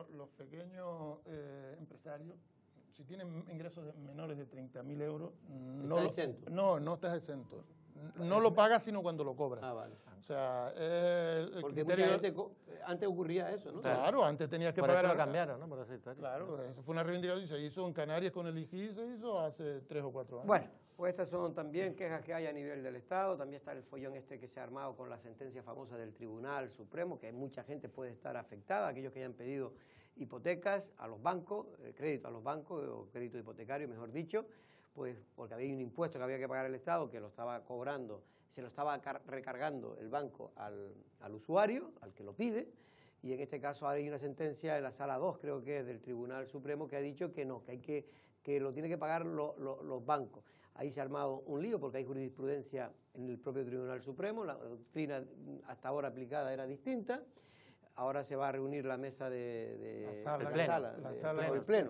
Speaker 2: empresarios, si tienen ingresos menores de 30.000 euros,
Speaker 1: ¿Está exento?
Speaker 2: No estás exento. No lo pagas sino cuando lo cobras.
Speaker 1: Ah, vale.
Speaker 2: O sea, el
Speaker 1: Porque
Speaker 2: criterio...
Speaker 1: mucha gente, antes ocurría eso, ¿no?
Speaker 2: Claro, antes tenías que
Speaker 4: Por
Speaker 2: pagar...
Speaker 4: eso lo cambiaron, ¿no? Por esa historia.
Speaker 2: Claro, eso fue una reivindicación, se hizo en Canarias con el IGI, se hizo hace 3 o 4 años.
Speaker 1: Bueno, pues estas son también quejas que hay a nivel del Estado, también está el follón este que se ha armado con la sentencia famosa del Tribunal Supremo, que mucha gente puede estar afectada, aquellos que hayan pedido hipotecas a los bancos, crédito a los bancos, o crédito hipotecario, mejor dicho, pues porque había un impuesto que había que pagar el Estado, que lo estaba cobrando, se lo estaba recargando el banco al usuario, al que lo pide, y en este caso ahora hay una sentencia en la Sala 2, creo que es del Tribunal Supremo, que ha dicho que no, que lo tienen que pagar los bancos. Ahí se ha armado un lío porque hay jurisprudencia en el propio Tribunal Supremo, la doctrina hasta ahora aplicada era distinta. Ahora se va a reunir la mesa de
Speaker 2: el
Speaker 1: pleno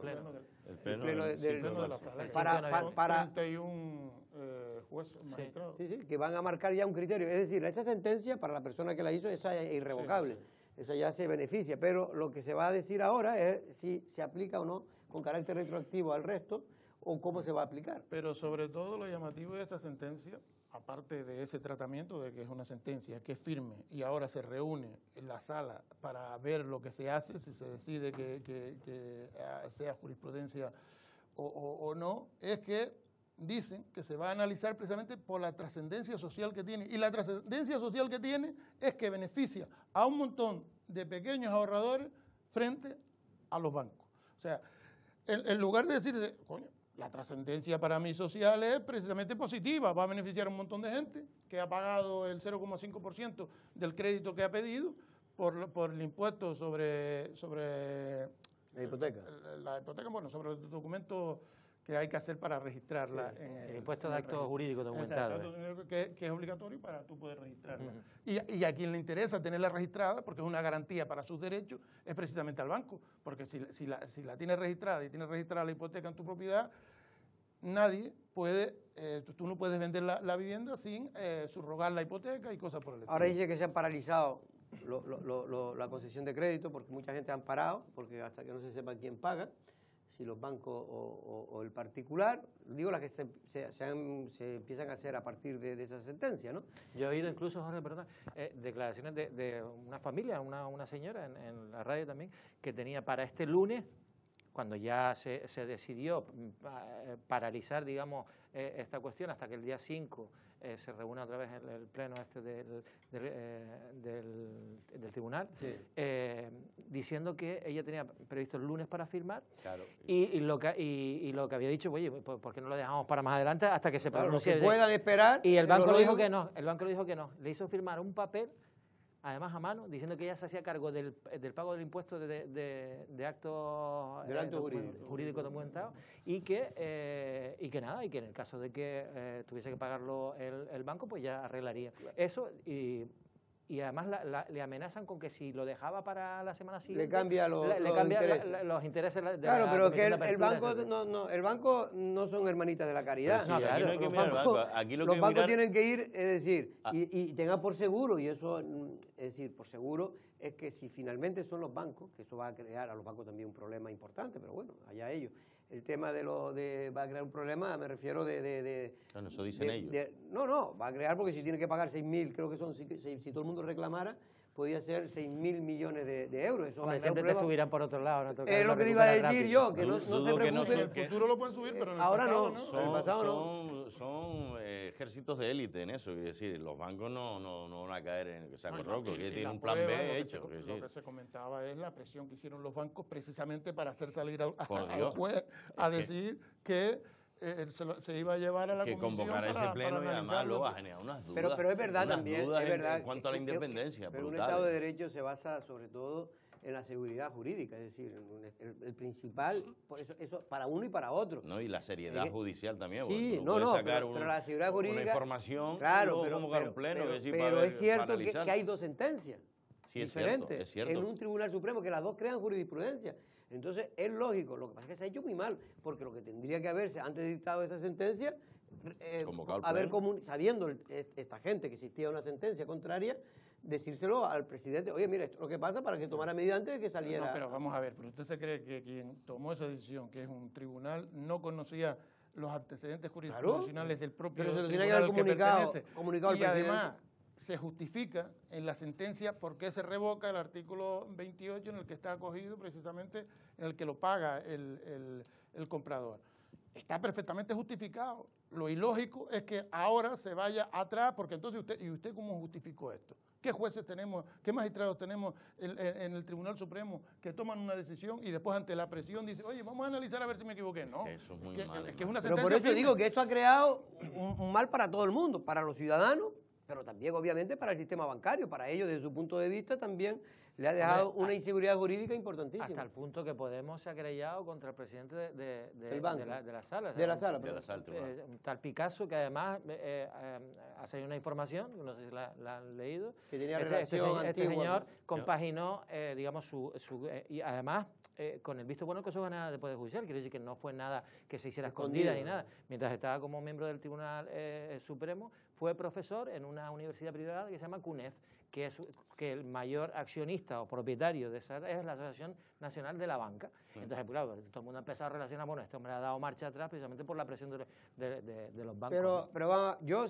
Speaker 2: de la sala.
Speaker 1: Para
Speaker 2: 31 jueces magistrados.
Speaker 1: Sí, que van a marcar ya un criterio. Es decir, esa sentencia para la persona que la hizo, esa es irrevocable.
Speaker 2: Sí.
Speaker 1: Eso ya se beneficia. Pero lo que se va a decir ahora es si se aplica o no con carácter retroactivo al resto o cómo se va a aplicar.
Speaker 2: Pero sobre todo lo llamativo de esta sentencia, aparte de ese tratamiento de que es una sentencia que es firme y ahora se reúne en la sala para ver lo que se hace, si se decide que sea jurisprudencia o no, es que dicen que se va a analizar precisamente por la trascendencia social que tiene. Y la trascendencia social que tiene es que beneficia a un montón de pequeños ahorradores frente a los bancos. O sea, en lugar de decir, coño, la trascendencia para mí social es precisamente positiva, va a beneficiar a un montón de gente que ha pagado el 0,5% del crédito que ha pedido por el impuesto sobre
Speaker 1: la hipoteca.
Speaker 2: La hipoteca, bueno, sobre el documento que hay que hacer para registrarla.
Speaker 4: Sí, el impuesto de actos jurídicos documentados.
Speaker 2: Que es obligatorio para tú poder registrarla. Y a quien le interesa tenerla registrada, porque es una garantía para sus derechos, es precisamente al banco. Porque si la tienes registrada y tienes registrada la hipoteca en tu propiedad, nadie puede, tú no puedes vender la vivienda sin subrogar la hipoteca y cosas por el estilo.
Speaker 1: Ahora dice que se han paralizado la concesión de crédito porque mucha gente han parado, porque hasta que no se sepa quién paga, si los bancos o el particular, digo las que se empiezan a hacer a partir de esa sentencia, ¿no?
Speaker 4: Yo he oído incluso, Jorge, perdón, declaraciones de una familia, una señora en la radio también, que tenía para este lunes, cuando ya se decidió paralizar, digamos, esta cuestión hasta que el día 5 se reúna otra vez el pleno del tribunal, sí. Diciendo que ella tenía previsto el lunes para firmar, claro. y lo que había dicho, oye, ¿por qué no lo dejamos para más adelante hasta que se pronuncie?
Speaker 1: Claro, que puedan esperar.
Speaker 4: Y el banco le dijo que no, le hizo firmar un papel, además a mano, diciendo que ella se hacía cargo del pago del impuesto de actos jurídicos documentados y que en el caso de que tuviese que pagarlo el banco, pues ya arreglaría eso y además le amenazan con que si lo dejaba para la semana siguiente
Speaker 1: le cambia los
Speaker 4: intereses de
Speaker 1: claro,
Speaker 4: la
Speaker 1: pero que
Speaker 4: el
Speaker 1: banco no son hermanitas de la caridad.
Speaker 3: Sí, no, claro, aquí no hay que mirar el banco. Aquí
Speaker 1: los bancos tienen que ir, es decir, y tengan por seguro, y eso, es decir, por seguro, es que si finalmente son los bancos, que eso va a crear a los bancos también un problema importante, pero bueno, allá ellos. El tema va a crear un problema, me refiero
Speaker 3: bueno, eso dicen ellos.
Speaker 1: No, va a crear porque si tiene que pagar 6.000, creo que son, si todo el mundo reclamara, podía ser 6.000 millones de euros. Eso
Speaker 4: siempre te subirán por otro lado. ¿No?
Speaker 1: Es lo que le iba a decir yo, que no se preocupen.
Speaker 2: En el futuro lo pueden subir, pero en el
Speaker 1: ahora
Speaker 2: pasado,
Speaker 1: no. En el pasado no.
Speaker 3: Son ejércitos de élite en eso. Es decir, los bancos no van a caer en el saco roto, que tienen un plan B hecho.
Speaker 2: Lo que se comentaba es la presión que hicieron los bancos precisamente para hacer salir al juez a decir que se iba a llevar a la
Speaker 3: que
Speaker 2: comisión
Speaker 3: convocar ese pleno y además luego ha generado unas dudas.
Speaker 1: Pero es verdad también,
Speaker 3: dudas
Speaker 1: es verdad.
Speaker 3: en cuanto a la independencia.
Speaker 1: Pero un
Speaker 3: brutales.
Speaker 1: Estado de Derecho se basa sobre todo en la seguridad jurídica, es decir, el principal, por eso para uno y para otro.
Speaker 3: No, y la seriedad judicial también.
Speaker 1: Sí,
Speaker 3: sacar
Speaker 1: pero la seguridad jurídica,
Speaker 3: una información,
Speaker 1: claro,
Speaker 3: convocar un pleno.
Speaker 1: Pero es cierto que hay dos sentencias diferentes
Speaker 3: es cierto.
Speaker 1: en un Tribunal Supremo, que las dos crean jurisprudencia. Entonces es lógico, lo que pasa es que se ha hecho muy mal, porque lo que tendría que haberse antes de dictado esa sentencia, sabiendo esta gente que existía una sentencia contraria, decírselo al presidente, oye, mira, esto es lo que pasa, para que tomara medidas antes de que saliera.
Speaker 2: No, pero vamos a ver, pero usted se cree que quien tomó esa decisión, que es un tribunal, no conocía los antecedentes jurisdiccionales del propio tribunal que pertenece, y además se justifica en la sentencia por qué se revoca el artículo 28 en el que está acogido precisamente, en el que lo paga el comprador. Está perfectamente justificado. Lo ilógico es que ahora se vaya atrás, porque entonces ¿usted cómo justificó esto? ¿Qué jueces tenemos, qué magistrados tenemos en el Tribunal Supremo que toman una decisión y después ante la presión dicen, oye, vamos a analizar a ver si me equivoqué? No,
Speaker 3: eso es muy malo.
Speaker 2: Que es una
Speaker 1: pero por eso digo que esto ha creado un mal para todo el mundo, para los ciudadanos, pero también obviamente para el sistema bancario. Para ellos, desde su punto de vista, también le ha dejado una inseguridad jurídica importantísima.
Speaker 4: Hasta el punto que Podemos se ha querellado contra el presidente de la sala.
Speaker 1: De la sala,
Speaker 4: tal Picasso, que además ha salido una información, no sé si la han leído,
Speaker 1: que tenía relación
Speaker 4: este señor compaginó, digamos, y además con el visto bueno que eso gana de Poder Judicial, quiere decir que no fue nada que se hiciera escondida ni nada. Mientras estaba como miembro del Tribunal Supremo, fue profesor en una universidad privada que se llama CUNEF, que el mayor accionista o propietario de esa es la Asociación Nacional de la Banca. Entonces, claro, todo el mundo ha empezado a relacionar, bueno, este hombre ha dado marcha atrás precisamente por la presión de los bancos.
Speaker 1: Pero vamos, yo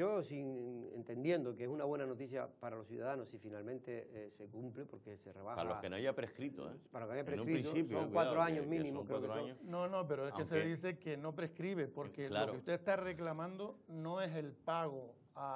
Speaker 1: entendiendo que es una buena noticia para los ciudadanos si finalmente se cumple, porque se rebaja.
Speaker 3: Para los que no haya prescrito, ¿eh?
Speaker 1: Para los que no haya prescrito, son 4 años mínimo.
Speaker 2: No, pero es que se dice que no prescribe, porque lo que usted está reclamando no es el pago.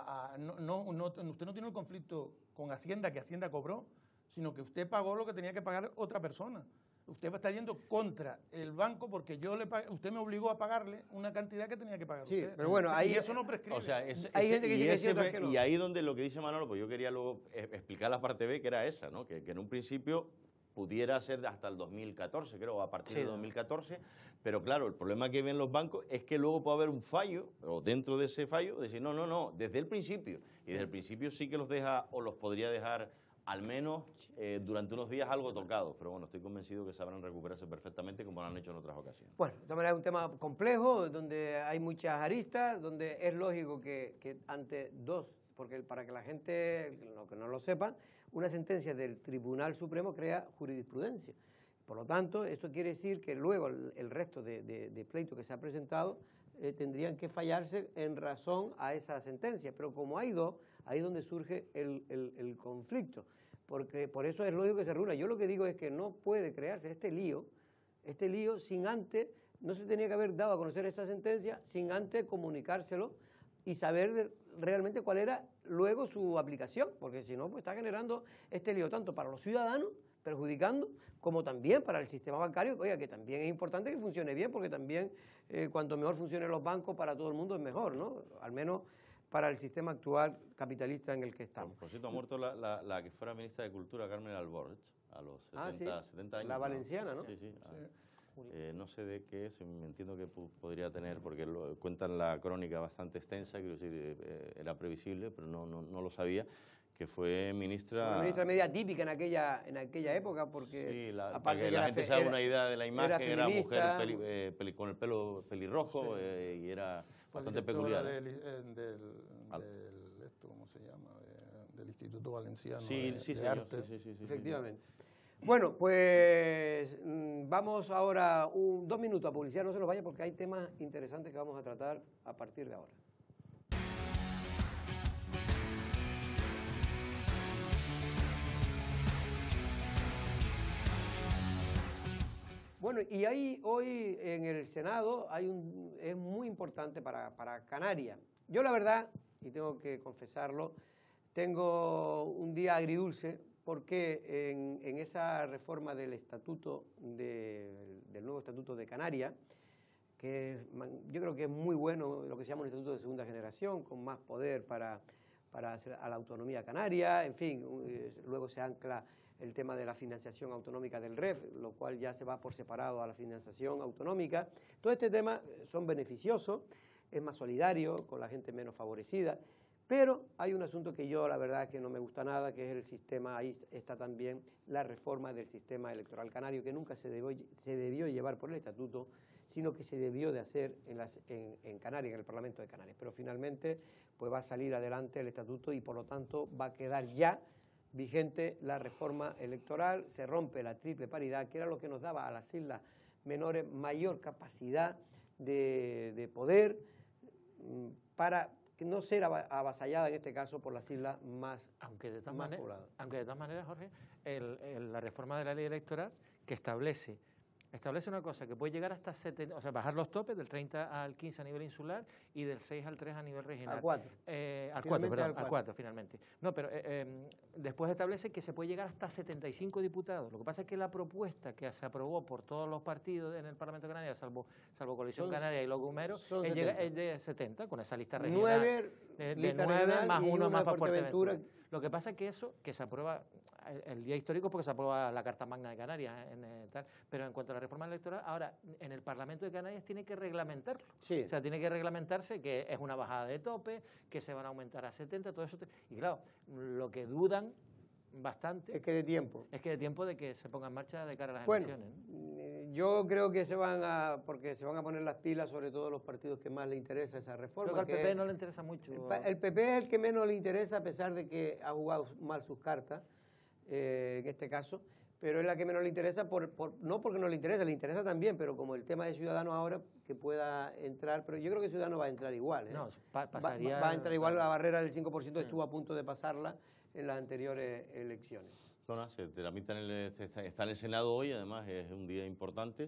Speaker 2: Usted no tiene un conflicto con Hacienda, que Hacienda cobró, sino que usted pagó lo que tenía que pagar otra persona. Usted está yendo contra el banco porque usted me obligó a pagarle una cantidad que tenía que pagar usted.
Speaker 1: Pero bueno, ahí
Speaker 2: eso no prescribe.
Speaker 3: O sea,
Speaker 1: hay gente que dice que no.
Speaker 3: Y ahí donde lo que dice Manolo, pues yo quería luego explicar la parte B, que era esa, ¿no? Que en un principio pudiera ser hasta el 2014, creo, a partir de 2014, pero claro, el problema que ven los bancos es que luego puede haber un fallo, o dentro de ese fallo, decir, no, desde el principio, y desde el principio sí que los deja, o los podría dejar al menos durante unos días algo tocados, pero bueno, estoy convencido que sabrán recuperarse perfectamente como lo han hecho en otras ocasiones.
Speaker 1: Bueno, de todas maneras es un tema complejo, donde hay muchas aristas, donde es lógico que ante dos, porque para que la gente, lo que no lo sepa, una sentencia del Tribunal Supremo crea jurisprudencia. Por lo tanto, eso quiere decir que luego el resto de pleitos que se ha presentado tendrían que fallarse en razón a esa sentencia. Pero como hay dos, ahí es donde surge el conflicto. Porque por eso es lógico que se reúna. Yo lo que digo es que no puede crearse este lío sin antes, no se tenía que haber dado a conocer esa sentencia sin antes comunicárselo y saber realmente cuál era luego su aplicación, porque si no, pues está generando este lío tanto para los ciudadanos, perjudicando, como también para el sistema bancario, oiga, que también es importante que funcione bien, porque también cuanto mejor funcionen los bancos para todo el mundo es mejor, ¿no? Al menos para el sistema actual capitalista en el que estamos.
Speaker 3: Por cierto, ha muerto la que fuera ministra de Cultura, Carmen Alborch, a los 70 años.
Speaker 1: La valenciana, ¿no?
Speaker 3: Sí. No sé de qué es, me entiendo que podría tener, porque cuentan la crónica bastante extensa, quiero decir, era previsible, pero no lo sabía, que fue ministra...
Speaker 1: Una ministra media típica en aquella época, porque...
Speaker 3: Sí, para que la gente se haga una idea de la imagen, era mujer con el pelo pelirrojo y era bastante peculiar.
Speaker 2: ¿Cómo se llama? Del Instituto Valenciano
Speaker 3: de
Speaker 2: Artes.
Speaker 3: Sí,
Speaker 1: efectivamente. Bueno, pues vamos ahora 2 minutos a publicidad, no se nos vaya porque hay temas interesantes que vamos a tratar a partir de ahora. Bueno, y ahí hoy en el Senado es muy importante para Canarias. Yo la verdad, y tengo que confesarlo, tengo un día agridulce porque en esa reforma del estatuto, del nuevo estatuto de Canarias, yo creo que es muy bueno lo que se llama un instituto de segunda generación, con más poder para hacer a la autonomía canaria, en fin, luego se ancla el tema de la financiación autonómica del REF, lo cual ya se va por separado a la financiación autonómica. Todo este tema son beneficiosos, es más solidario con la gente menos favorecida, pero hay un asunto que yo la verdad que no me gusta nada, que es el sistema, ahí está también la reforma del sistema electoral canario, que nunca se debió llevar por el estatuto, sino que se debió de hacer en Canarias, en el Parlamento de Canarias. Pero finalmente pues va a salir adelante el estatuto y por lo tanto va a quedar ya vigente la reforma electoral, se rompe la triple paridad, que era lo que nos daba a las islas menores mayor capacidad de poder para no ser avasallada en este caso por las islas más pobladas.
Speaker 4: Aunque de todas maneras, Jorge, la reforma de la ley electoral que establece una cosa, que puede llegar hasta 70, o sea, bajar los topes del 30 al 15 a nivel insular y del 6 al 3 a nivel regional.
Speaker 1: Al 4.
Speaker 4: Al 4, finalmente. No, pero después establece que se puede llegar hasta 75 diputados. Lo que pasa es que la propuesta que se aprobó por todos los partidos en el Parlamento de Canarias, salvo Coalición Canaria y los Gumeros, es de 70, con esa lista regional. 9 más uno más para Fuerteventura. Lo que pasa es que eso, que se aprueba el día histórico porque se aprueba la Carta Magna de Canarias, pero en cuanto a la reforma electoral, ahora en el Parlamento de Canarias tiene que reglamentarlo.
Speaker 1: Sí.
Speaker 4: O sea, tiene que reglamentarse que es una bajada de tope, que se van a aumentar a 70, todo eso. Y claro, lo que dudan bastante
Speaker 1: es que de tiempo
Speaker 4: de que se ponga en marcha de cara a las elecciones, ¿no?
Speaker 1: Yo creo que porque se van a poner las pilas, sobre todo los partidos que más le interesa esa reforma.
Speaker 4: Creo que al PP no le interesa mucho.
Speaker 1: El PP es el que menos le interesa, a pesar de que ha jugado mal sus cartas, en este caso, pero es la que menos le interesa, no porque no le interesa también, pero como el tema de Ciudadanos ahora, que pueda entrar, pero yo creo que Ciudadanos va a entrar igual.
Speaker 4: No, pasaría...
Speaker 1: Va a entrar igual, la barrera del 5% estuvo a punto de pasarla en las anteriores elecciones.
Speaker 3: Se tramita está en el Senado hoy, además es un día importante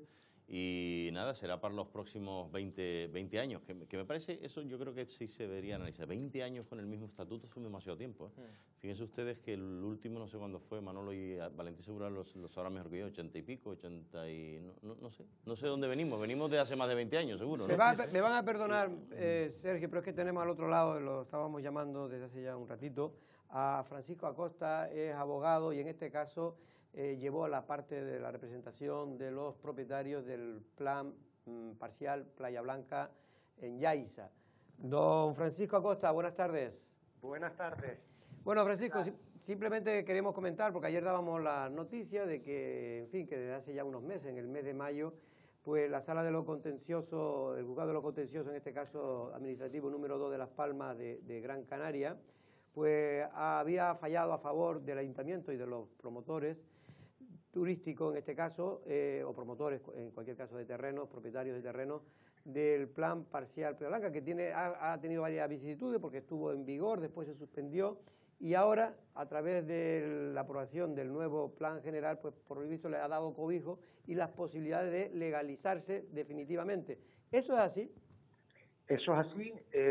Speaker 3: y nada, será para los próximos 20 años, que me parece, eso yo creo que sí se debería analizar. 20 años con el mismo estatuto son demasiado tiempo, ¿eh? Fíjense ustedes que el último, no sé cuándo fue, Manolo y Valentín Segura lo sabrán mejor que yo, 80 y pico, 80 y... No sé dónde venimos de hace más de 20 años, seguro, ¿no?
Speaker 1: Me van a perdonar, Sergio, pero es que tenemos al otro lado, lo estábamos llamando desde hace ya un ratito, a Francisco Acosta, es abogado y en este caso llevó la parte de la representación de los propietarios del plan parcial Playa Blanca en Yaiza. Don Francisco Acosta, buenas tardes.
Speaker 8: Buenas tardes.
Speaker 1: Bueno, Francisco, simplemente queremos comentar, porque ayer dábamos la noticia de que, en fin, que desde hace ya unos meses, en el mes de mayo, pues la Sala de lo Contencioso, el Juzgado de lo Contencioso, en este caso administrativo número 2 de Las Palmas de Gran Canaria, pues había fallado a favor del Ayuntamiento y de los promotores turísticos, en este caso, o promotores, en cualquier caso, de terrenos, propietarios de terrenos, del plan parcial Playa Blanca, que ha tenido varias vicisitudes porque estuvo en vigor, después se suspendió, y ahora, a través de la aprobación del nuevo plan general, pues por lo visto le ha dado cobijo y las posibilidades de legalizarse definitivamente. ¿Eso es así?
Speaker 8: Eso es así.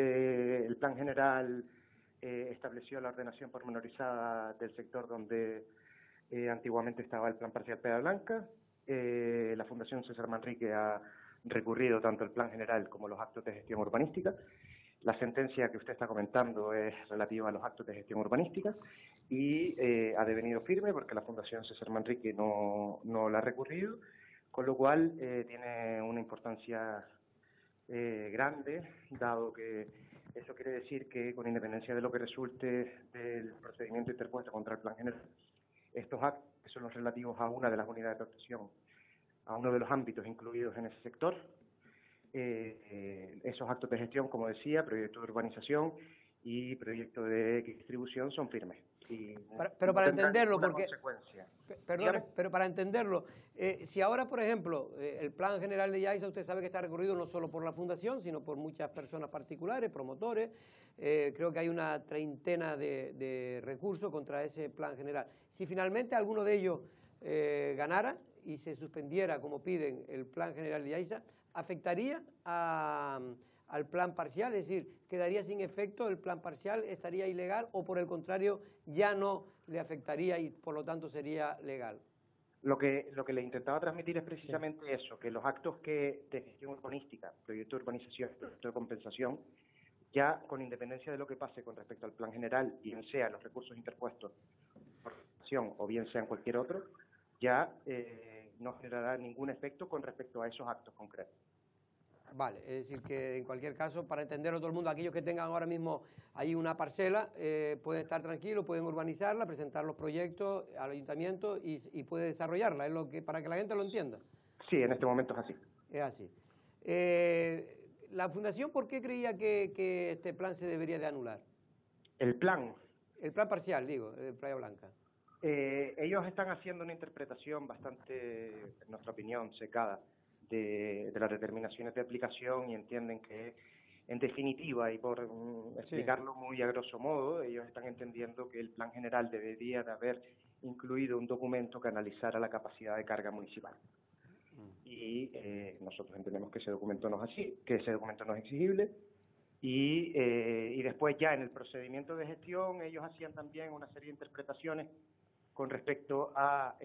Speaker 8: El plan general estableció la ordenación pormenorizada del sector donde antiguamente estaba el plan parcial Playa Blanca. La Fundación César Manrique ha recurrido tanto el plan general como los actos de gestión urbanística. La sentencia que usted está comentando es relativa a los actos de gestión urbanística y ha devenido firme porque la Fundación César Manrique no la ha recurrido, con lo cual tiene una importancia grande, dado que eso quiere decir que, con independencia de lo que resulte del procedimiento interpuesto contra el plan general, estos actos, que son los relativos a una de las unidades de protección, a uno de los ámbitos incluidos en ese sector, esos actos de gestión, como decía, proyecto de urbanización y proyecto de distribución son firmes.
Speaker 1: Pero para entenderlo, porque... Perdón, pero para entenderlo, si ahora, por ejemplo, el plan general de Yaiza, usted sabe que está recurrido no solo por la Fundación, sino por muchas personas particulares, promotores, creo que hay una treintena de recursos contra ese plan general. Si finalmente alguno de ellos ganara y se suspendiera, como piden, el plan general de Yaiza, ¿afectaría al plan parcial? Es decir, ¿quedaría sin efecto el plan parcial? ¿Estaría ilegal? ¿O por el contrario, ya no le afectaría y por lo tanto sería legal?
Speaker 8: Lo que le intentaba transmitir es precisamente eso, que los actos de gestión urbanística, proyecto de urbanización, proyecto de compensación, ya con independencia de lo que pase con respecto al plan general, bien sea los recursos interpuestos por acción o bien sean cualquier otro, ya no generará ningún efecto con respecto a esos actos concretos.
Speaker 1: Vale, es decir que en cualquier caso, para entenderlo todo el mundo, aquellos que tengan ahora mismo ahí una parcela, pueden estar tranquilos, pueden urbanizarla, presentar los proyectos al ayuntamiento y puede desarrollarla, es lo que para que la gente lo entienda.
Speaker 8: Sí, en este momento es así.
Speaker 1: Es así. La Fundación, ¿por qué creía que este plan se debería de anular?
Speaker 8: El plan
Speaker 1: parcial, digo, de Playa Blanca.
Speaker 8: Ellos están haciendo una interpretación bastante, en nuestra opinión, secada de las determinaciones de aplicación y entienden que, en definitiva, y por explicarlo muy a grosso modo, ellos están entendiendo que el plan general debería de haber incluido un documento que analizara la capacidad de carga municipal. Y nosotros entendemos que ese documento no es así, que ese documento no es exigible. Y después ya en el procedimiento de gestión ellos hacían también una serie de interpretaciones con respecto a,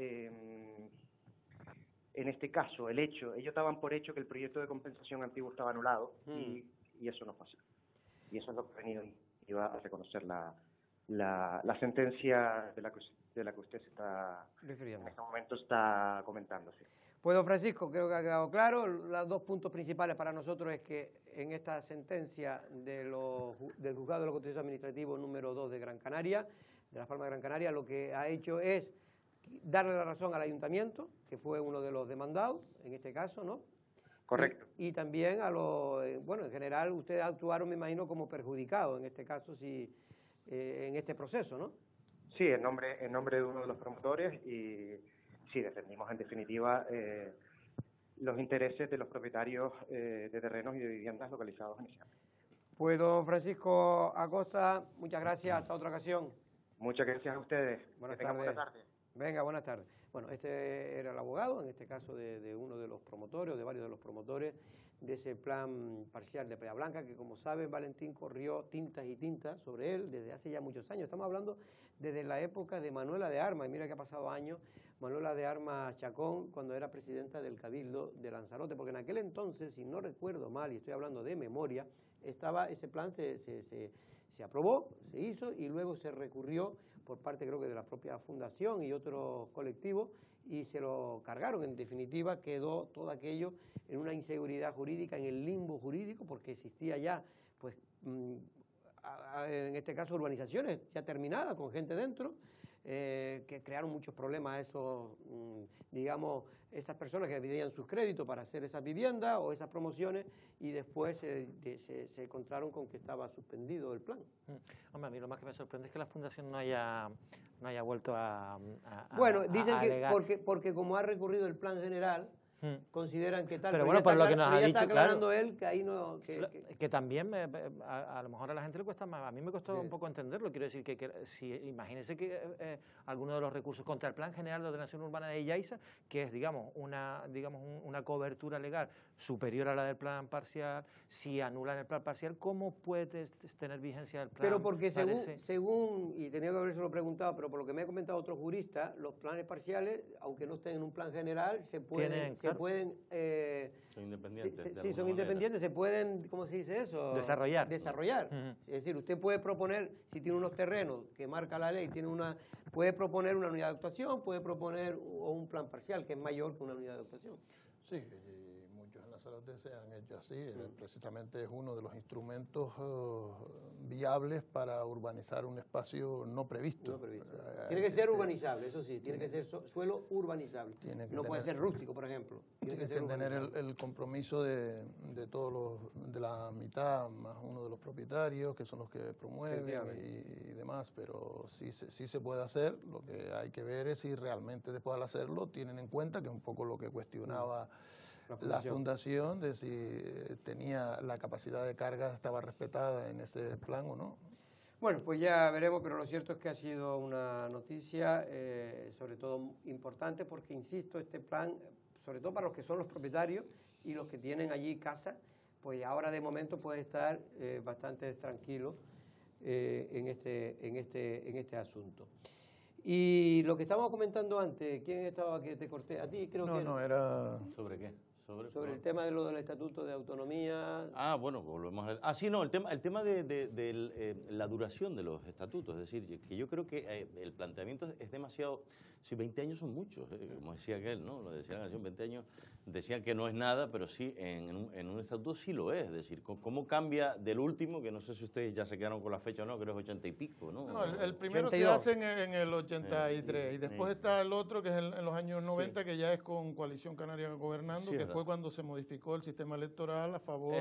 Speaker 8: en este caso, el hecho, ellos daban por hecho que el proyecto de compensación antiguo estaba anulado y eso no fue así. Y eso es lo que ha venido y va a reconocer la sentencia de la que usted se está refiriendo. En este momento está comentando. Sí.
Speaker 1: Pues, don Francisco, creo que ha quedado claro. Los dos puntos principales para nosotros es que en esta sentencia del Juzgado de lo Contencioso Administrativo número 2 de Gran Canaria, de Las Palmas de Gran Canaria, lo que ha hecho es darle la razón al ayuntamiento, que fue uno de los demandados, en este caso, ¿no?
Speaker 8: Correcto.
Speaker 1: Y también a los, bueno, en general ustedes actuaron, me imagino, como perjudicados, en este caso, en este proceso, ¿no?
Speaker 8: Sí, en nombre de uno de los promotores y sí, defendimos en definitiva los intereses de los propietarios de terrenos y de viviendas localizados en Isiape.
Speaker 1: Pues, don Francisco Acosta, muchas gracias, hasta otra ocasión.
Speaker 8: Muchas gracias a ustedes.
Speaker 1: Buenas
Speaker 8: tardes. Buenas tardes.
Speaker 1: Venga, buenas tardes. Bueno, este era el abogado, en este caso de uno de los promotores, o de varios de los promotores, de ese plan parcial de Playa Blanca, que como saben, Valentín corrió tintas y tintas sobre él desde hace ya muchos años. Estamos hablando desde la época de Manuela de Armas, y mira que ha pasado años, Manuela de Armas Chacón, cuando era presidenta del Cabildo de Lanzarote, porque en aquel entonces, si no recuerdo mal, y estoy hablando de memoria, ese plan se aprobó, se hizo y luego se recurrió por parte, creo que de la propia fundación y otros colectivos, y se lo cargaron. En definitiva, quedó todo aquello en una inseguridad jurídica, en el limbo jurídico, porque existía ya, pues, en este caso, urbanizaciones ya terminadas, con gente dentro, que crearon muchos problemas a esos, digamos, estas personas que pedían sus créditos para hacer esas viviendas o esas promociones, y después se encontraron con que estaba suspendido el plan.
Speaker 4: Hombre, a mí lo más que me sorprende es que la Fundación no haya vuelto a
Speaker 1: bueno, dicen
Speaker 4: alegar.
Speaker 1: porque como ha recurrido el plan general, consideran que tal,
Speaker 4: pero bueno, por lo que nos ha dicho,
Speaker 1: está aclarando
Speaker 4: claro,
Speaker 1: él que ahí no...
Speaker 4: Que también a lo mejor a la gente le cuesta más, a mí me costó un poco entenderlo, quiero decir que si imagínense que alguno de los recursos contra el Plan General de Ordenación Urbana de Illaiza, que es, digamos, una cobertura legal superior a la del plan parcial, si anulan el plan parcial, ¿cómo puede tener vigencia el plan?
Speaker 1: Pero porque según, y tenía que habérselo preguntado, pero por lo que me ha comentado otro jurista, los planes parciales, aunque no estén en un plan general, se pueden
Speaker 3: son independientes.
Speaker 1: Sí, son independientes, se pueden, ¿cómo se dice eso?
Speaker 4: Desarrollar.
Speaker 1: Es decir, usted puede proponer, si tiene unos terrenos que marca la ley, puede proponer una unidad de actuación, puede proponer un plan parcial que es mayor que una unidad de actuación.
Speaker 2: Sí, y muchos en Lanzarote se han hecho así. Precisamente es uno de los instrumentos viables para urbanizar un espacio no previsto.
Speaker 1: Tiene que ser urbanizable, eso sí, tiene que ser suelo urbanizable. No puede ser rústico, por ejemplo.
Speaker 2: Tiene que tener el compromiso de todos de la mitad más uno de los propietarios, que son los que promueven y demás, pero sí se puede hacer. Lo que hay que ver es si realmente después al hacerlo tienen en cuenta, que es un poco lo que cuestionaba la fundación, de si tenía la capacidad de carga, estaba respetada en ese plan o no.
Speaker 1: Bueno, pues ya veremos, pero lo cierto es que ha sido una noticia sobre todo importante, porque, insisto, este plan, sobre todo para los que son los propietarios y los que tienen allí casa, pues ahora de momento puede estar bastante tranquilo en este asunto. Y lo que estábamos comentando antes, ¿quién estaba que te corté? A ti creo que...
Speaker 2: No, era...
Speaker 3: ¿Sobre qué?
Speaker 1: Sobre el tema de lo del Estatuto de Autonomía.
Speaker 3: Ah, bueno, volvemos a... Ah, sí, no, el tema de la duración de los estatutos. Es decir, que yo creo que el planteamiento es demasiado... Si 20 años son muchos, como decía aquel, ¿no? Lo decía la canción, 20 años, decían que no es nada, pero sí, en un estatuto sí lo es. Es decir, ¿cómo cambia del último? Que no sé si ustedes ya se quedaron con la fecha o no, creo que es 80 y pico, ¿no?
Speaker 2: No, el primero
Speaker 1: 82.
Speaker 2: se hace en el 83 y después está el otro que es en los años 90, que ya es con Coalición Canaria gobernando,
Speaker 3: Sí,
Speaker 2: que
Speaker 3: ¿verdad?
Speaker 2: fue cuando se modificó el sistema electoral a favor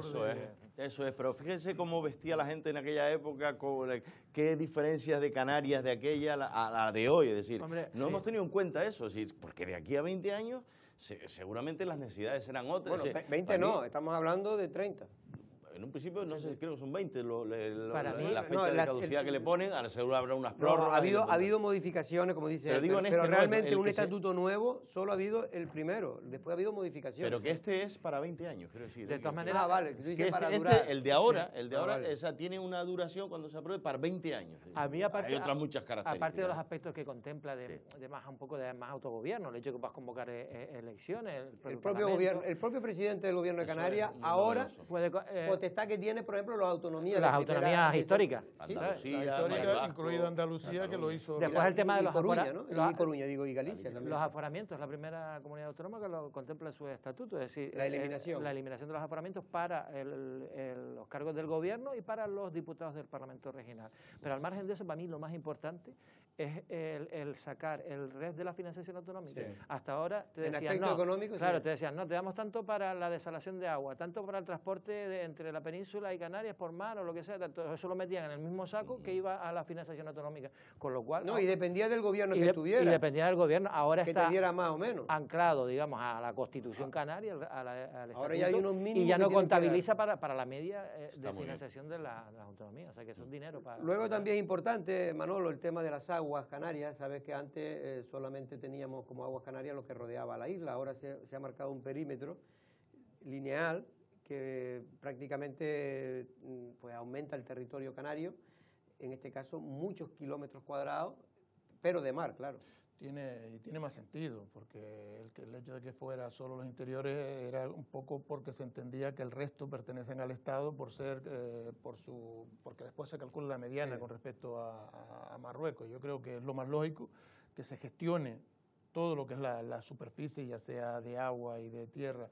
Speaker 3: Eso es, pero fíjense cómo vestía la gente en aquella época, qué diferencias de Canarias de aquella a la de hoy, es decir,
Speaker 4: Hombre,
Speaker 3: no
Speaker 4: sí.
Speaker 3: hemos tenido en cuenta eso, es decir, porque de aquí a 20 años seguramente las necesidades serán otras.
Speaker 1: Bueno,
Speaker 3: Es decir,
Speaker 1: 20
Speaker 3: para
Speaker 1: no,
Speaker 3: mí,
Speaker 1: estamos hablando de 30.
Speaker 3: en un principio, no sé, creo que son 20
Speaker 4: Para mí,
Speaker 3: la fecha
Speaker 1: no,
Speaker 3: de
Speaker 1: la-
Speaker 3: caducidad que le ponen, ahora seguro habrá unas
Speaker 1: No,
Speaker 3: prórrogas.
Speaker 1: ha habido modificaciones, como dice
Speaker 3: Pero
Speaker 1: él,
Speaker 3: digo en
Speaker 1: pero
Speaker 3: este, no,
Speaker 1: realmente
Speaker 3: el
Speaker 1: un
Speaker 3: que se-
Speaker 1: estatuto nuevo solo ha habido el primero, después ha habido modificaciones.
Speaker 3: Pero que este es para 20 años, quiero decir.
Speaker 4: De todas maneras,
Speaker 1: Ah, vale, que tú
Speaker 3: Que
Speaker 1: dices para
Speaker 3: este,
Speaker 1: durar.
Speaker 3: el de ahora,
Speaker 1: vale.
Speaker 3: esa tiene una duración cuando se apruebe para 20 años.
Speaker 4: A mí, aparte,
Speaker 3: Hay otras muchas características.
Speaker 4: aparte de los aspectos que contempla de más un poco de más autogobierno, el hecho de que vas a convocar elecciones,
Speaker 1: El propio gobierno, el propio presidente del gobierno de
Speaker 3: Eso
Speaker 1: Canarias
Speaker 3: es muy
Speaker 1: ahora
Speaker 3: novedoso.
Speaker 4: puede,
Speaker 1: potestad que tiene, por ejemplo, las autonomías.
Speaker 4: las
Speaker 1: de primera-
Speaker 4: autonomías
Speaker 1: de-
Speaker 4: históricas.
Speaker 1: Sí,
Speaker 3: Andalucía,
Speaker 2: la
Speaker 3: País
Speaker 2: histórica,
Speaker 3: Vasco,
Speaker 2: incluida Andalucía, que lo hizo...
Speaker 4: Después el tema de los
Speaker 1: Coruña,
Speaker 4: afora-
Speaker 1: ¿no? Y Coruña, digo, y Galicia también.
Speaker 4: Los aforamientos, la primera comunidad autónoma que lo contempla en su estatuto, es decir,
Speaker 1: La eliminación.
Speaker 4: la eliminación de los aforamientos para los cargos del gobierno y para los diputados del Parlamento regional. Pero al margen de eso, para mí lo más importante es el sacar el resto de la financiación autonómica.
Speaker 1: Sí.
Speaker 4: Hasta ahora te
Speaker 1: En
Speaker 4: decían,
Speaker 1: aspecto
Speaker 4: no,
Speaker 1: económico,
Speaker 4: claro,
Speaker 1: sí.
Speaker 4: te decían, no, te damos tanto para la desalación de agua, tanto para el transporte entre la península y Canarias por mar o lo que sea, tanto, eso lo metían en el mismo saco que iba a la financiación autonómica, con lo cual...
Speaker 1: No, y dependía del gobierno
Speaker 4: y
Speaker 1: que
Speaker 4: de-
Speaker 1: estuviera,
Speaker 4: y dependía del gobierno, ahora
Speaker 1: que
Speaker 4: está
Speaker 1: te diera más o menos.
Speaker 4: anclado, digamos, a la Constitución canaria, al
Speaker 1: Ahora ya hay
Speaker 4: estatuto,
Speaker 1: unos mínimos
Speaker 4: y ya
Speaker 1: que
Speaker 4: no
Speaker 1: tienen que
Speaker 4: contabiliza para la media de
Speaker 3: Está muy bien.
Speaker 4: financiación de las autonomías, o sea que eso es dinero para...
Speaker 1: Luego también es importante, Manolo, el tema de las aguas canarias. Sabes que antes solamente teníamos como aguas canarias lo que rodeaba la isla. Ahora se ha marcado un perímetro lineal que prácticamente pues aumenta el territorio canario, en este caso muchos kilómetros cuadrados, pero de mar, claro.
Speaker 2: Tiene más sentido, porque el hecho de que fuera solo los interiores era un poco porque se entendía que el resto pertenecen al Estado porque después se calcula la mediana con respecto a Marruecos. Yo creo que es lo más lógico que se gestione todo lo que es la superficie, ya sea de agua y de tierra,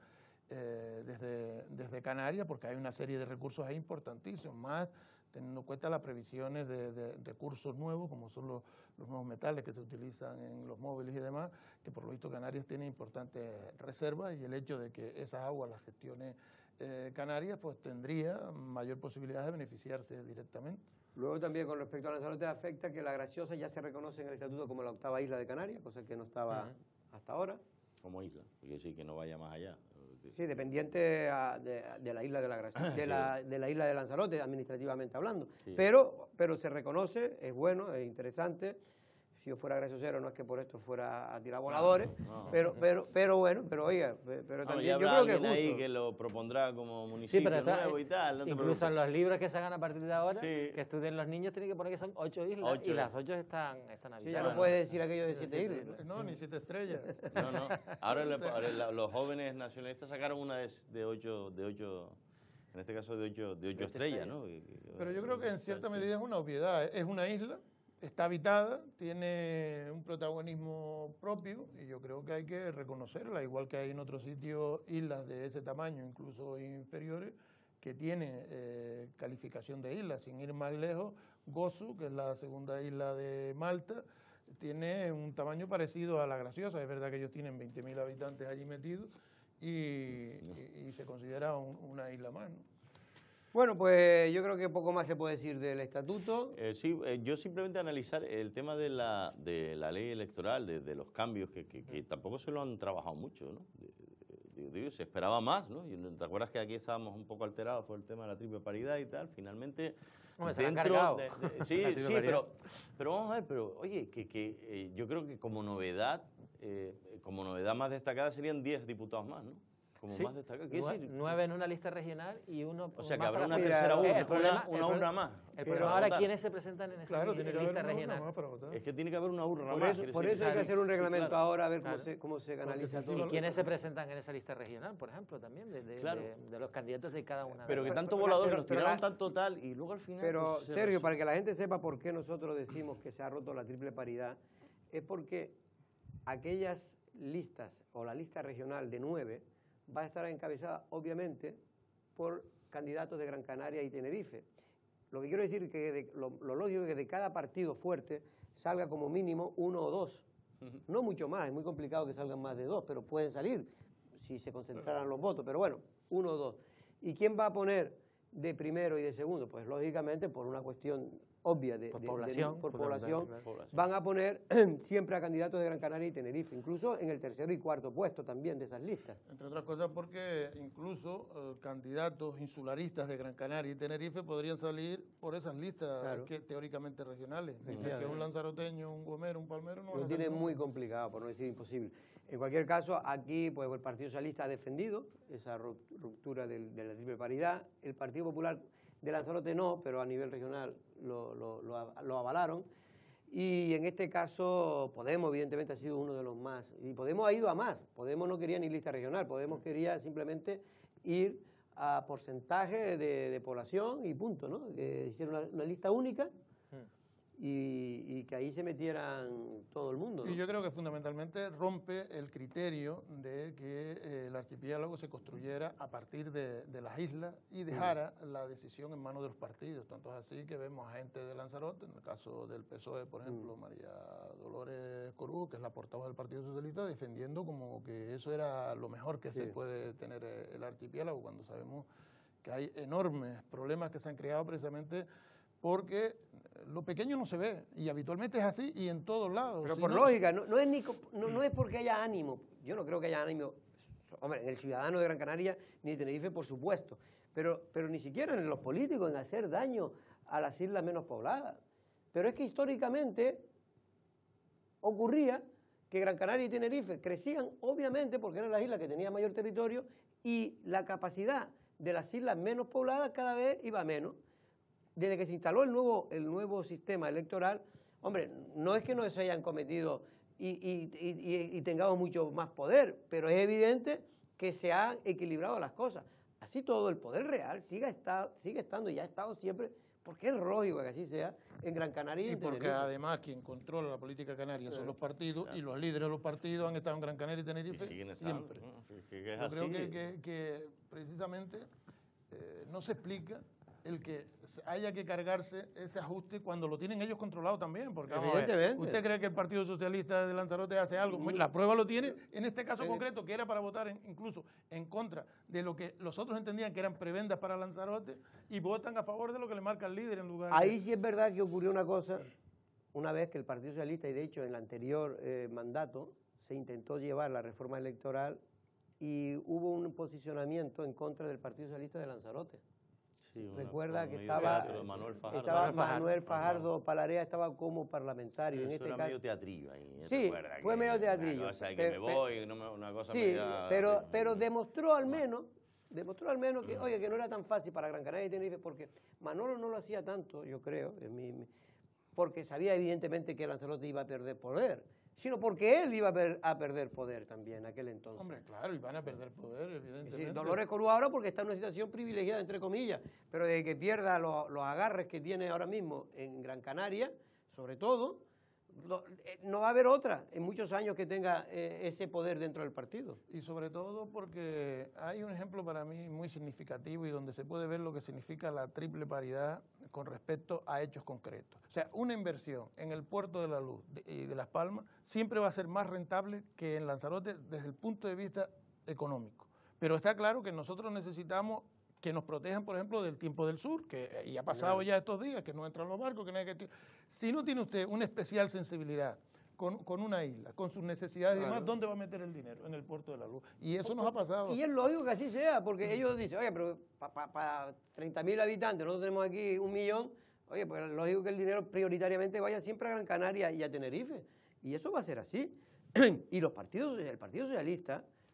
Speaker 2: desde Canarias, porque hay una serie de recursos ahí importantísimos, más teniendo en cuenta las previsiones de recursos nuevos, como son los nuevos metales que se utilizan en los móviles y demás, que por lo visto Canarias tiene importantes reservas, y el hecho de que esas aguas las gestione Canarias, pues tendría mayor posibilidad de beneficiarse directamente.
Speaker 1: Luego también con respecto a Lanzarote afecta que la Graciosa ya se reconoce en el estatuto como la octava isla de Canarias, cosa que no estaba hasta ahora.
Speaker 3: Como isla, quiere decir que no vaya más allá.
Speaker 1: Sí, dependiente de la isla de la Graciosa, de la isla de Lanzarote, administrativamente hablando.
Speaker 3: Sí.
Speaker 1: Pero se reconoce, es bueno, es interesante. Si yo fuera graciosero, no es que por esto fuera a tirar voladores,
Speaker 3: no.
Speaker 1: pero bueno, pero oiga, pero
Speaker 3: Vamos,
Speaker 1: también
Speaker 3: ya
Speaker 1: yo
Speaker 3: habrá
Speaker 1: creo que es
Speaker 3: alguien ahí
Speaker 1: justo.
Speaker 3: que lo propondrá como
Speaker 4: Sí,
Speaker 3: municipio
Speaker 4: pero
Speaker 3: nuevo y tal. No te
Speaker 4: incluso en
Speaker 3: preocupes.
Speaker 4: los libros que se hagan a partir de ahora,
Speaker 3: Sí.
Speaker 4: que estuden los niños, tienen que poner que son 8 islas,
Speaker 3: 8
Speaker 4: y las 8 están habitadas.
Speaker 1: Sí, ya no puede decir aquello de 7 islas.
Speaker 2: No, ni 7 estrellas.
Speaker 3: No. Ahora los jóvenes nacionalistas sacaron una de 8, en este caso de 8 estrellas, ¿no?
Speaker 2: Pero yo creo que en cierta medida es una obviedad. Es una isla, está habitada, tiene un protagonismo propio, y yo creo que hay que reconocerla, igual que hay en otros sitios islas de ese tamaño, incluso inferiores, que tienen calificación de isla. Sin ir más lejos, Gozo, que es la segunda isla de Malta, tiene un tamaño parecido a la Graciosa. Es verdad que ellos tienen 20.000 habitantes allí metidos y se considera una isla más, ¿no?
Speaker 1: Bueno, pues yo creo que poco más se puede decir del estatuto.
Speaker 3: Yo simplemente analizar el tema de la ley electoral, de los cambios, que tampoco se lo han trabajado mucho, ¿no? Digo, se esperaba más, ¿no? ¿Te acuerdas que aquí estábamos un poco alterados por el tema de la triple paridad y tal? Finalmente,
Speaker 4: Hombre, se la han cargado.
Speaker 3: Sí,
Speaker 4: La triple paridad.
Speaker 3: pero vamos a ver, oye, yo creo que como novedad más destacada serían 10 diputados más, ¿no? como
Speaker 4: Sí,
Speaker 3: más destacado. Quiere decir,
Speaker 4: 9 en una lista regional y uno...
Speaker 3: o sea, que
Speaker 4: más
Speaker 3: habrá
Speaker 4: para-
Speaker 3: una tercera urna, una
Speaker 4: el
Speaker 3: urna más.
Speaker 4: El problema ahora, ¿quiénes se presentan en esa
Speaker 2: Claro, tiene que haber
Speaker 4: lista
Speaker 2: una urna
Speaker 4: regional?
Speaker 2: más para votar.
Speaker 3: Es que tiene que haber una urna
Speaker 1: Por
Speaker 3: más.
Speaker 1: eso,
Speaker 3: quiere
Speaker 1: por
Speaker 3: decir,
Speaker 1: eso hay que hacer un reglamento
Speaker 3: claro.
Speaker 1: ahora, a ver
Speaker 4: Claro.
Speaker 1: cómo se canaliza
Speaker 2: sí,
Speaker 1: todo.
Speaker 4: ¿Y quiénes se presentan en esa lista regional, por ejemplo, también?
Speaker 3: Claro.
Speaker 4: De los candidatos de cada una de
Speaker 3: Pero que
Speaker 4: las...
Speaker 3: tanto
Speaker 1: pero-
Speaker 3: volador,
Speaker 1: pero-
Speaker 3: que nos
Speaker 1: pero
Speaker 3: tiraron
Speaker 1: la-
Speaker 3: tanto tal y luego al final...
Speaker 1: Pero,
Speaker 3: pues, se
Speaker 1: Sergio,
Speaker 3: resuelve.
Speaker 1: para que la gente sepa por qué nosotros decimos que se ha roto la triple paridad, es porque aquellas listas, o la lista regional de 9, va a estar encabezada, obviamente, por candidatos de Gran Canaria y Tenerife. Lo que quiero decir es que lo lógico es que de cada partido fuerte salga como mínimo 1 o 2. No mucho más, es muy complicado que salgan más de 2, pero pueden salir si se concentraran los votos. Pero bueno, 1 o 2. ¿Y quién va a poner de primero y de segundo? Pues lógicamente por una cuestión obvia
Speaker 4: Por población,
Speaker 1: por
Speaker 4: fundamentalmente,
Speaker 1: población,
Speaker 3: claro.
Speaker 1: van a poner siempre a candidatos de Gran Canaria y Tenerife, incluso en el tercero y cuarto puesto también de esas listas.
Speaker 2: Entre otras cosas porque incluso candidatos insularistas de Gran Canaria y Tenerife podrían salir por esas listas
Speaker 1: Claro.
Speaker 2: que teóricamente regionales.
Speaker 1: Efectivamente.
Speaker 2: Que un lanzaroteño, un gomero, un palmero no van
Speaker 1: Lo
Speaker 2: a salir
Speaker 1: tiene
Speaker 2: nunca.
Speaker 1: muy complicado, por no decir imposible. En cualquier caso, aquí pues, el Partido Socialista ha defendido esa ruptura de la triple paridad. El Partido Popular de Lanzarote no, pero a nivel regional lo avalaron. Y en este caso, Podemos, evidentemente, ha sido uno de los más. Y Podemos ha ido a más. Podemos no quería ni lista regional. Podemos quería simplemente ir a porcentaje de población y punto, ¿no? Que hiciera una lista única y que ahí se metieran todo el mundo, ¿no?
Speaker 2: Y yo creo que fundamentalmente rompe el criterio de que el archipiélago se construyera a partir de las islas y dejara la decisión en manos de los partidos. Tanto es así que vemos a gente de Lanzarote, en el caso del PSOE, por ejemplo, María Dolores Corú, que es la portavoz del Partido Socialista, defendiendo como que eso era lo mejor que se puede tener el archipiélago, cuando sabemos que hay enormes problemas que se han creado precisamente porque lo pequeño no se ve, y habitualmente es así y en todos lados.
Speaker 1: Pero
Speaker 2: Si
Speaker 1: por
Speaker 2: no-
Speaker 1: lógica, no es porque haya ánimo. Yo no creo que haya ánimo. Hombre, en el ciudadano de Gran Canaria ni de Tenerife, por supuesto. Pero ni siquiera en los políticos, en hacer daño a las islas menos pobladas. Pero es que históricamente ocurría que Gran Canaria y Tenerife crecían, obviamente, porque eran las islas que tenían mayor territorio, y la capacidad de las islas menos pobladas cada vez iba menos. Desde que se instaló el nuevo sistema electoral, hombre, no es que no se hayan cometido y tengamos mucho más poder, pero es evidente que se han equilibrado las cosas. Así todo, el poder real sigue estando y ha estado siempre, porque es lógico que así sea, en Gran Canaria y
Speaker 2: Y
Speaker 1: en
Speaker 2: porque
Speaker 1: Tenerife.
Speaker 2: además quien controla la política canaria son los partidos, y los líderes de los partidos han estado en Gran Canaria y
Speaker 3: Y
Speaker 2: Tenerife
Speaker 3: siguen estando,
Speaker 2: siempre.
Speaker 3: ¿no? Que es
Speaker 2: Yo creo
Speaker 3: así.
Speaker 2: que precisamente no se explica el que haya que cargarse ese ajuste cuando lo tienen ellos controlado también, porque vamos a ver,
Speaker 1: Evidentemente.
Speaker 2: ¿usted cree que el Partido Socialista de Lanzarote hace algo? Pues la prueba lo tiene en este caso concreto, que era para votar incluso en contra de lo que los otros entendían que eran prebendas para Lanzarote, y votan a favor de lo que le marca el líder en lugar
Speaker 1: Ahí sí es verdad que ocurrió una cosa, una vez que el Partido Socialista, y de hecho en el anterior mandato, se intentó llevar la reforma electoral y hubo un posicionamiento en contra del Partido Socialista de Lanzarote.
Speaker 3: Sí,
Speaker 1: Recuerda
Speaker 3: un
Speaker 1: que
Speaker 3: medio
Speaker 1: estaba,
Speaker 3: teatro de Manuel Fajardo.
Speaker 1: estaba Manuel Fajardo Palarea, estaba como parlamentario.
Speaker 3: Eso
Speaker 1: En este
Speaker 3: era
Speaker 1: caso,
Speaker 3: medio teatrillo ahí. ¿te
Speaker 1: Sí,
Speaker 3: acuerdas?
Speaker 1: fue
Speaker 3: Que
Speaker 1: medio
Speaker 3: una
Speaker 1: teatrillo.
Speaker 3: cosa que
Speaker 1: Pero-
Speaker 3: me voy, una cosa
Speaker 1: sí,
Speaker 3: media-
Speaker 1: pero demostró al menos que, oye, que no era tan fácil para Gran Canaria y Tenerife, porque Manolo no lo hacía tanto, yo creo, porque sabía evidentemente que Lanzarote iba a perder poder, sino porque él iba a perder poder también en aquel entonces.
Speaker 2: Hombre, claro, y van a perder poder,
Speaker 1: Sí,
Speaker 2: evidentemente.
Speaker 1: Dolores Corú ahora porque está en una situación privilegiada, entre comillas, pero de que pierda los agarres que tiene ahora mismo en Gran Canaria, sobre todo, no va a haber otra en muchos años que tenga ese poder dentro del partido.
Speaker 2: Y sobre todo porque hay un ejemplo para mí muy significativo y donde se puede ver lo que significa la triple paridad con respecto a hechos concretos. O sea, una inversión en el Puerto de la Luz y de Las Palmas siempre va a ser más rentable que en Lanzarote desde el punto de vista económico. Pero está claro que nosotros necesitamos que nos protejan, por ejemplo, del tiempo del sur, que y ha pasado ya estos días, que no entran los barcos, que no hay que... Si no tiene usted una especial sensibilidad con una isla, con sus necesidades y demás, ¿dónde va a meter el dinero? En el Puerto de la Luz. Y eso nos ha pasado.
Speaker 1: Y es lógico que así sea, porque ellos dicen, oye, pero para 30.000 habitantes, nosotros tenemos aquí 1 millón, oye, pues es lógico que el dinero prioritariamente vaya siempre a Gran Canaria y a Tenerife. Y eso va a ser así. Y el Partido Socialista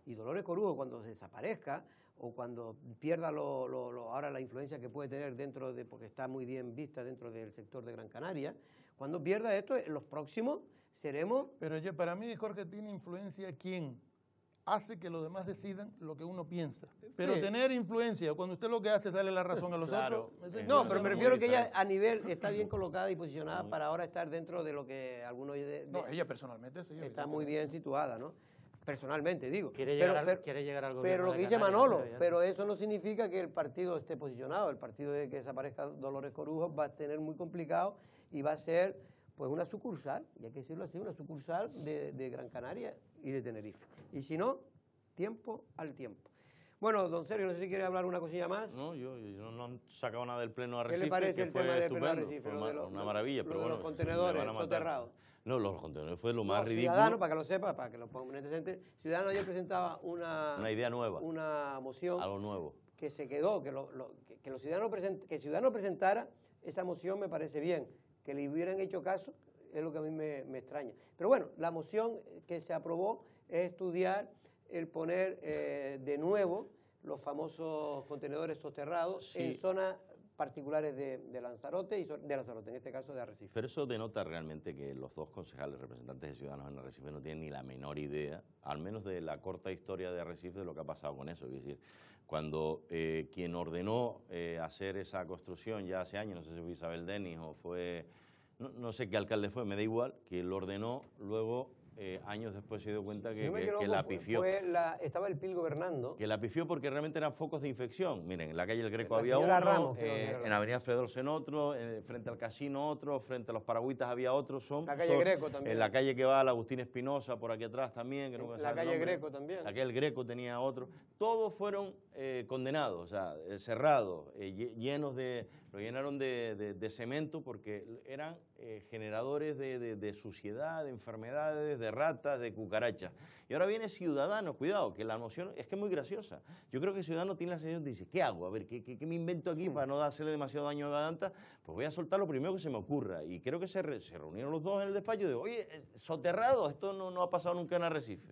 Speaker 1: Y Dolores Corujo, cuando desaparezca o cuando pierda ahora la influencia que puede tener dentro de, porque está muy bien vista dentro del sector de Gran Canaria, cuando pierda esto, los próximos seremos...
Speaker 2: Pero para mí, Jorge, tiene influencia quién hace que los demás decidan lo que uno piensa. Pero tener influencia, cuando usted lo que hace es darle la razón a los otros...
Speaker 1: No, pero me refiero que ella a nivel está bien colocada y posicionada para ahora estar dentro de lo que algunos...
Speaker 2: No, ella personalmente sí.
Speaker 1: Está muy bien situada, ¿no? Personalmente, digo.
Speaker 4: Quiere llegar al gobierno.
Speaker 1: Pero lo que dice Manolo, pero eso no significa que el partido esté posicionado. El partido de que desaparezca Dolores Corujo va a tener muy complicado y va a ser pues una sucursal, y hay que decirlo así, una sucursal de Gran Canaria y de Tenerife. Y si no, tiempo al tiempo. Bueno, don Sergio, no sé si quiere hablar una cosilla más.
Speaker 3: No, yo no han sacado nada del pleno Arrecife.
Speaker 1: ¿Qué le parece
Speaker 3: que
Speaker 1: el
Speaker 3: fue
Speaker 1: tema del
Speaker 3: estupendo,
Speaker 1: pleno Arrecife?
Speaker 3: fue una maravilla, pero bueno,
Speaker 1: los contenedores soterrados.
Speaker 3: No, los contenedores fue lo más ridículo.
Speaker 1: Ciudadanos, para que lo sepa, para que lo pongan en antecedentes, Ciudadanos ayer presentaba una
Speaker 3: idea nueva,
Speaker 1: una moción,
Speaker 3: algo nuevo,
Speaker 1: que se quedó, que los ciudadanos que Ciudadanos presentara esa moción me parece bien, que le hubieran hecho caso es lo que a mí me extraña. Pero bueno, la moción que se aprobó es estudiar el poner de nuevo los famosos contenedores soterrados en zonas particulares de Lanzarote, en este caso de Arrecife.
Speaker 3: Pero eso denota realmente que los dos concejales representantes de Ciudadanos en Arrecife no tienen ni la menor idea, al menos de la corta historia de Arrecife, de lo que ha pasado con eso. Es decir, cuando quien ordenó hacer esa construcción ya hace años, no sé si fue Isabel Denis o fue, no sé qué alcalde fue, me da igual, que lo ordenó, luego años después se dio cuenta que la pifió.
Speaker 1: Estaba el PIL gobernando.
Speaker 3: Que la pifió porque realmente eran focos de infección. Miren, en la calle El Greco había uno,
Speaker 1: Ramos,
Speaker 3: en Avenida Fredolsen otro, frente al casino otro, frente a los Paragüitas había otro.
Speaker 1: La calle Greco también.
Speaker 3: En la calle que va al Agustín Espinosa, por aquí atrás también. Que nunca
Speaker 1: la calle Greco también.
Speaker 3: La calle El Greco tenía otro. Todos fueron condenados, o sea, cerrados, llenos de... Lo llenaron de cemento porque eran generadores de suciedad, de enfermedades, de ratas, de cucarachas. Y ahora viene Ciudadanos, cuidado, que la noción es que es muy graciosa. Yo creo que Ciudadanos tiene la sensación de decir, ¿qué hago? A ver, ¿qué me invento aquí para no hacerle demasiado daño a Gadanta? Pues voy a soltar lo primero que se me ocurra. Y creo que se reunieron los dos en el despacho y digo, oye, soterrado, esto no ha pasado nunca en Arrecife.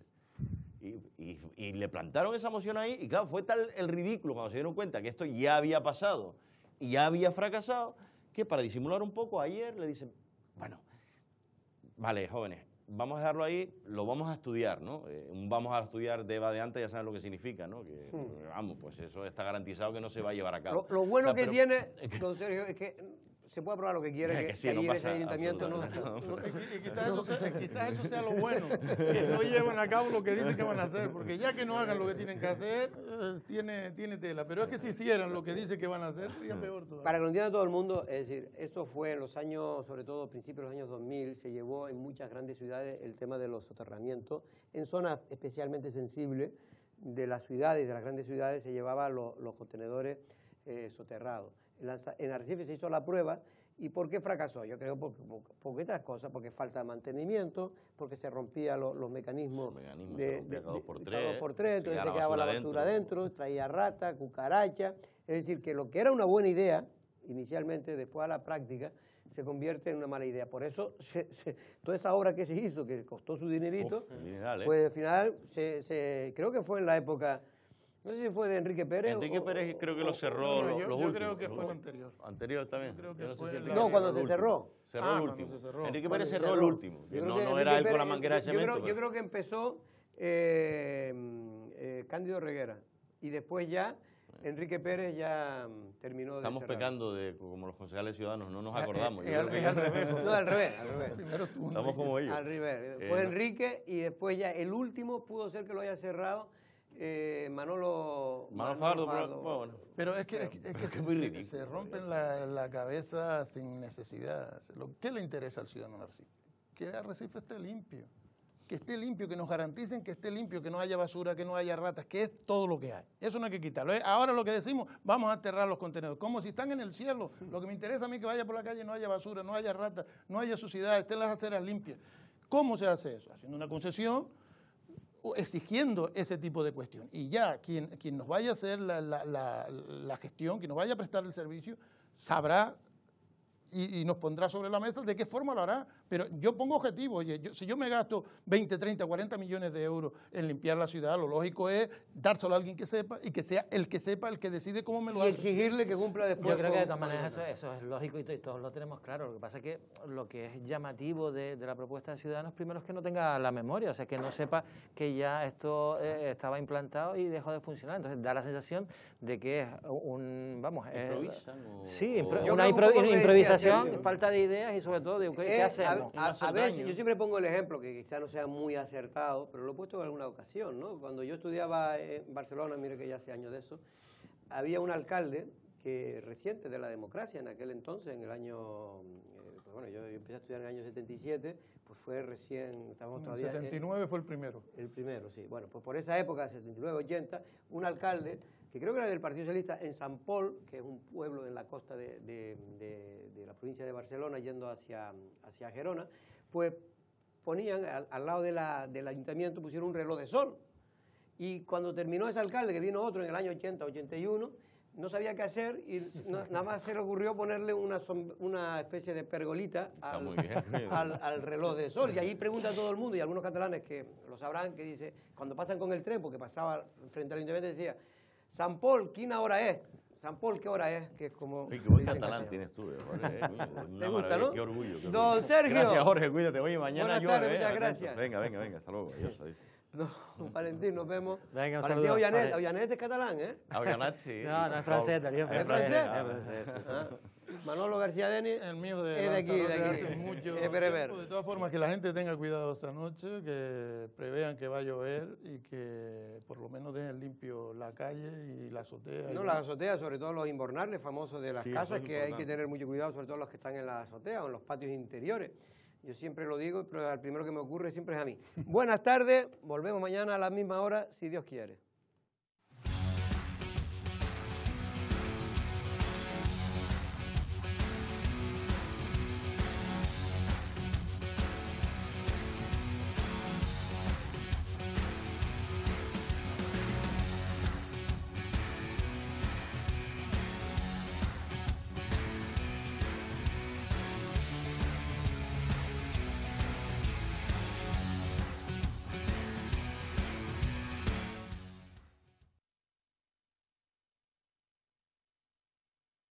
Speaker 3: Y le plantaron esa moción ahí y claro, fue tal el ridículo cuando se dieron cuenta que esto ya había pasado y ya había fracasado, que para disimular un poco ayer le dicen, bueno, vale, jóvenes, vamos a dejarlo ahí, lo vamos a estudiar, ¿no? Vamos a estudiar de Badeanta, ya saben lo que significa, ¿no? Que, vamos, pues eso está garantizado que no se va a llevar a cabo.
Speaker 1: Lo bueno que tiene, don Sergio, es que se puede aprobar lo que quiera, que
Speaker 3: sí,
Speaker 1: ahí
Speaker 3: no
Speaker 1: en
Speaker 3: pasa
Speaker 1: ese ayuntamiento
Speaker 2: Y quizás eso sea lo bueno, que no lleven a cabo lo que dicen que van a hacer, porque ya que no hagan lo que tienen que hacer, tiene tela. Pero es que si hicieran lo que dicen que van a hacer, sería peor todavía.
Speaker 1: Para que lo entienda todo el mundo, es decir, esto fue en los años, sobre todo principios de los años 2000, se llevó en muchas grandes ciudades el tema de los soterramientos. En zonas especialmente sensibles de las ciudades, de las grandes ciudades, se llevaban los contenedores soterrados. En Arrecife se hizo la prueba. ¿Y por qué fracasó? Yo creo porque estas cosas, porque falta de mantenimiento, porque se rompían los mecanismos de cada 2x3, entonces se quedaba la basura adentro, traía rata, cucaracha. Es decir, que lo que era una buena idea, inicialmente, después a la práctica, se convierte en una mala idea. Por eso, toda esa obra que se hizo, que costó su dinerito, pues al final, creo que fue en la época... No sé si fue de Enrique Pérez.
Speaker 3: Enrique Pérez creo que lo cerró.
Speaker 2: Yo creo que fue anterior.
Speaker 3: Anterior también.
Speaker 1: No, cuando se cerró.
Speaker 3: Cerró el último. Enrique Pérez cerró el último. No era él con la manguera de cemento.
Speaker 1: Yo creo que empezó Cándido Reguera. Y después ya Enrique Pérez ya terminó de
Speaker 3: Estamos
Speaker 1: cerrar.
Speaker 3: Pecando como los concejales ciudadanos, no nos acordamos.
Speaker 2: Al revés.
Speaker 1: No, al revés.
Speaker 3: Estamos como ellos.
Speaker 1: Al revés. Fue Enrique y después ya el último pudo ser que lo haya cerrado Manolo
Speaker 3: Fajardo. Bueno.
Speaker 2: Pero es que se rompen la cabeza sin necesidad. ¿Qué le interesa al ciudadano de Arrecife? Que Arrecife esté limpio. Que esté limpio, que nos garanticen que esté limpio, que no haya basura, que no haya ratas, que es todo lo que hay. Eso no hay que quitarlo. Ahora lo que decimos, vamos a aterrar los contenedores, como si están en el cielo. Lo que me interesa a mí es que vaya por la calle, no haya basura, no haya ratas, no haya suciedad, estén las aceras limpias. ¿Cómo se hace eso? Haciendo una concesión, exigiendo ese tipo de cuestión. Y ya quien nos vaya a hacer la gestión, quien nos vaya a prestar el servicio, sabrá y nos pondrá sobre la mesa de qué forma lo hará. Pero yo pongo objetivo, oye, si yo me gasto 20, 30, 40 millones de euros en limpiar la ciudad, lo lógico es dárselo a alguien que sepa y que sea el que sepa el que decide cómo me lo hace.
Speaker 1: Y exigirle que cumpla después.
Speaker 4: Yo creo que de todas maneras eso es lógico y todos lo tenemos claro. Lo que pasa es que lo que es llamativo de la propuesta de Ciudadanos primero es que no tenga la memoria, o sea, que no sepa que ya esto estaba implantado y dejó de funcionar. Entonces da la sensación de que es una improvisación, falta de ideas y sobre todo de ¿qué hacemos?
Speaker 1: A veces, yo siempre pongo el ejemplo, que quizá no sea muy acertado, pero lo he puesto en alguna ocasión, ¿no? Cuando yo estudiaba en Barcelona, mire que ya hace años de eso, había un alcalde que reciente de la democracia en aquel entonces, en el año, yo empecé a estudiar en el año 77, pues fue recién, estábamos todavía...
Speaker 2: 79 fue el primero.
Speaker 1: El primero, sí. Bueno, pues por esa época, 79, 80, un alcalde, que creo que era del Partido Socialista, en Sant Pol, que es un pueblo en la costa de la provincia de Barcelona, yendo hacia Gerona, pues ponían, al lado del ayuntamiento, pusieron un reloj de sol. Y cuando terminó ese alcalde, que vino otro en el año 80, 81, no sabía qué hacer y nada más se le ocurrió ponerle una especie de pergolita al reloj de sol. Y ahí pregunta a todo el mundo, y algunos catalanes que lo sabrán, que dice, cuando pasan con el tren, porque pasaba frente al ayuntamiento, decía, Sant Pol, ¿qué hora es? Sant Pol, ¿qué hora es? Que es como...
Speaker 3: Qué buen catalán tienes tú, Jorge.
Speaker 1: ¿Te gusta, no?
Speaker 3: Qué orgullo.
Speaker 1: Don Sergio.
Speaker 3: Gracias, Jorge, cuídate. Oye, mañana
Speaker 1: buenas tardes,
Speaker 3: llueve.
Speaker 1: muchas gracias.
Speaker 3: Venga, hasta luego. Adiós.
Speaker 1: No, Valentín, nos vemos.
Speaker 4: Venga, un
Speaker 1: Valentín
Speaker 4: saludo.
Speaker 1: Ollanet es catalán, ¿eh?
Speaker 3: Ollanet, sí.
Speaker 4: No, es francés, Darío.
Speaker 1: ¿Es francés? Manolo García Denis.
Speaker 2: El mío de
Speaker 1: aquí.
Speaker 2: hace mucho tiempo. De todas formas, que la gente tenga cuidado esta noche, que prevean que va a llover y que por lo menos dejen limpio la calle y la azotea.
Speaker 1: No, la azotea, sobre todo los invernales famosos de las casas, que hay que tener mucho cuidado, sobre todo los que están en la azotea o en los patios interiores. Yo siempre lo digo, pero al primero que me ocurre siempre es a mí. Buenas tardes, volvemos mañana a la misma hora, si Dios quiere.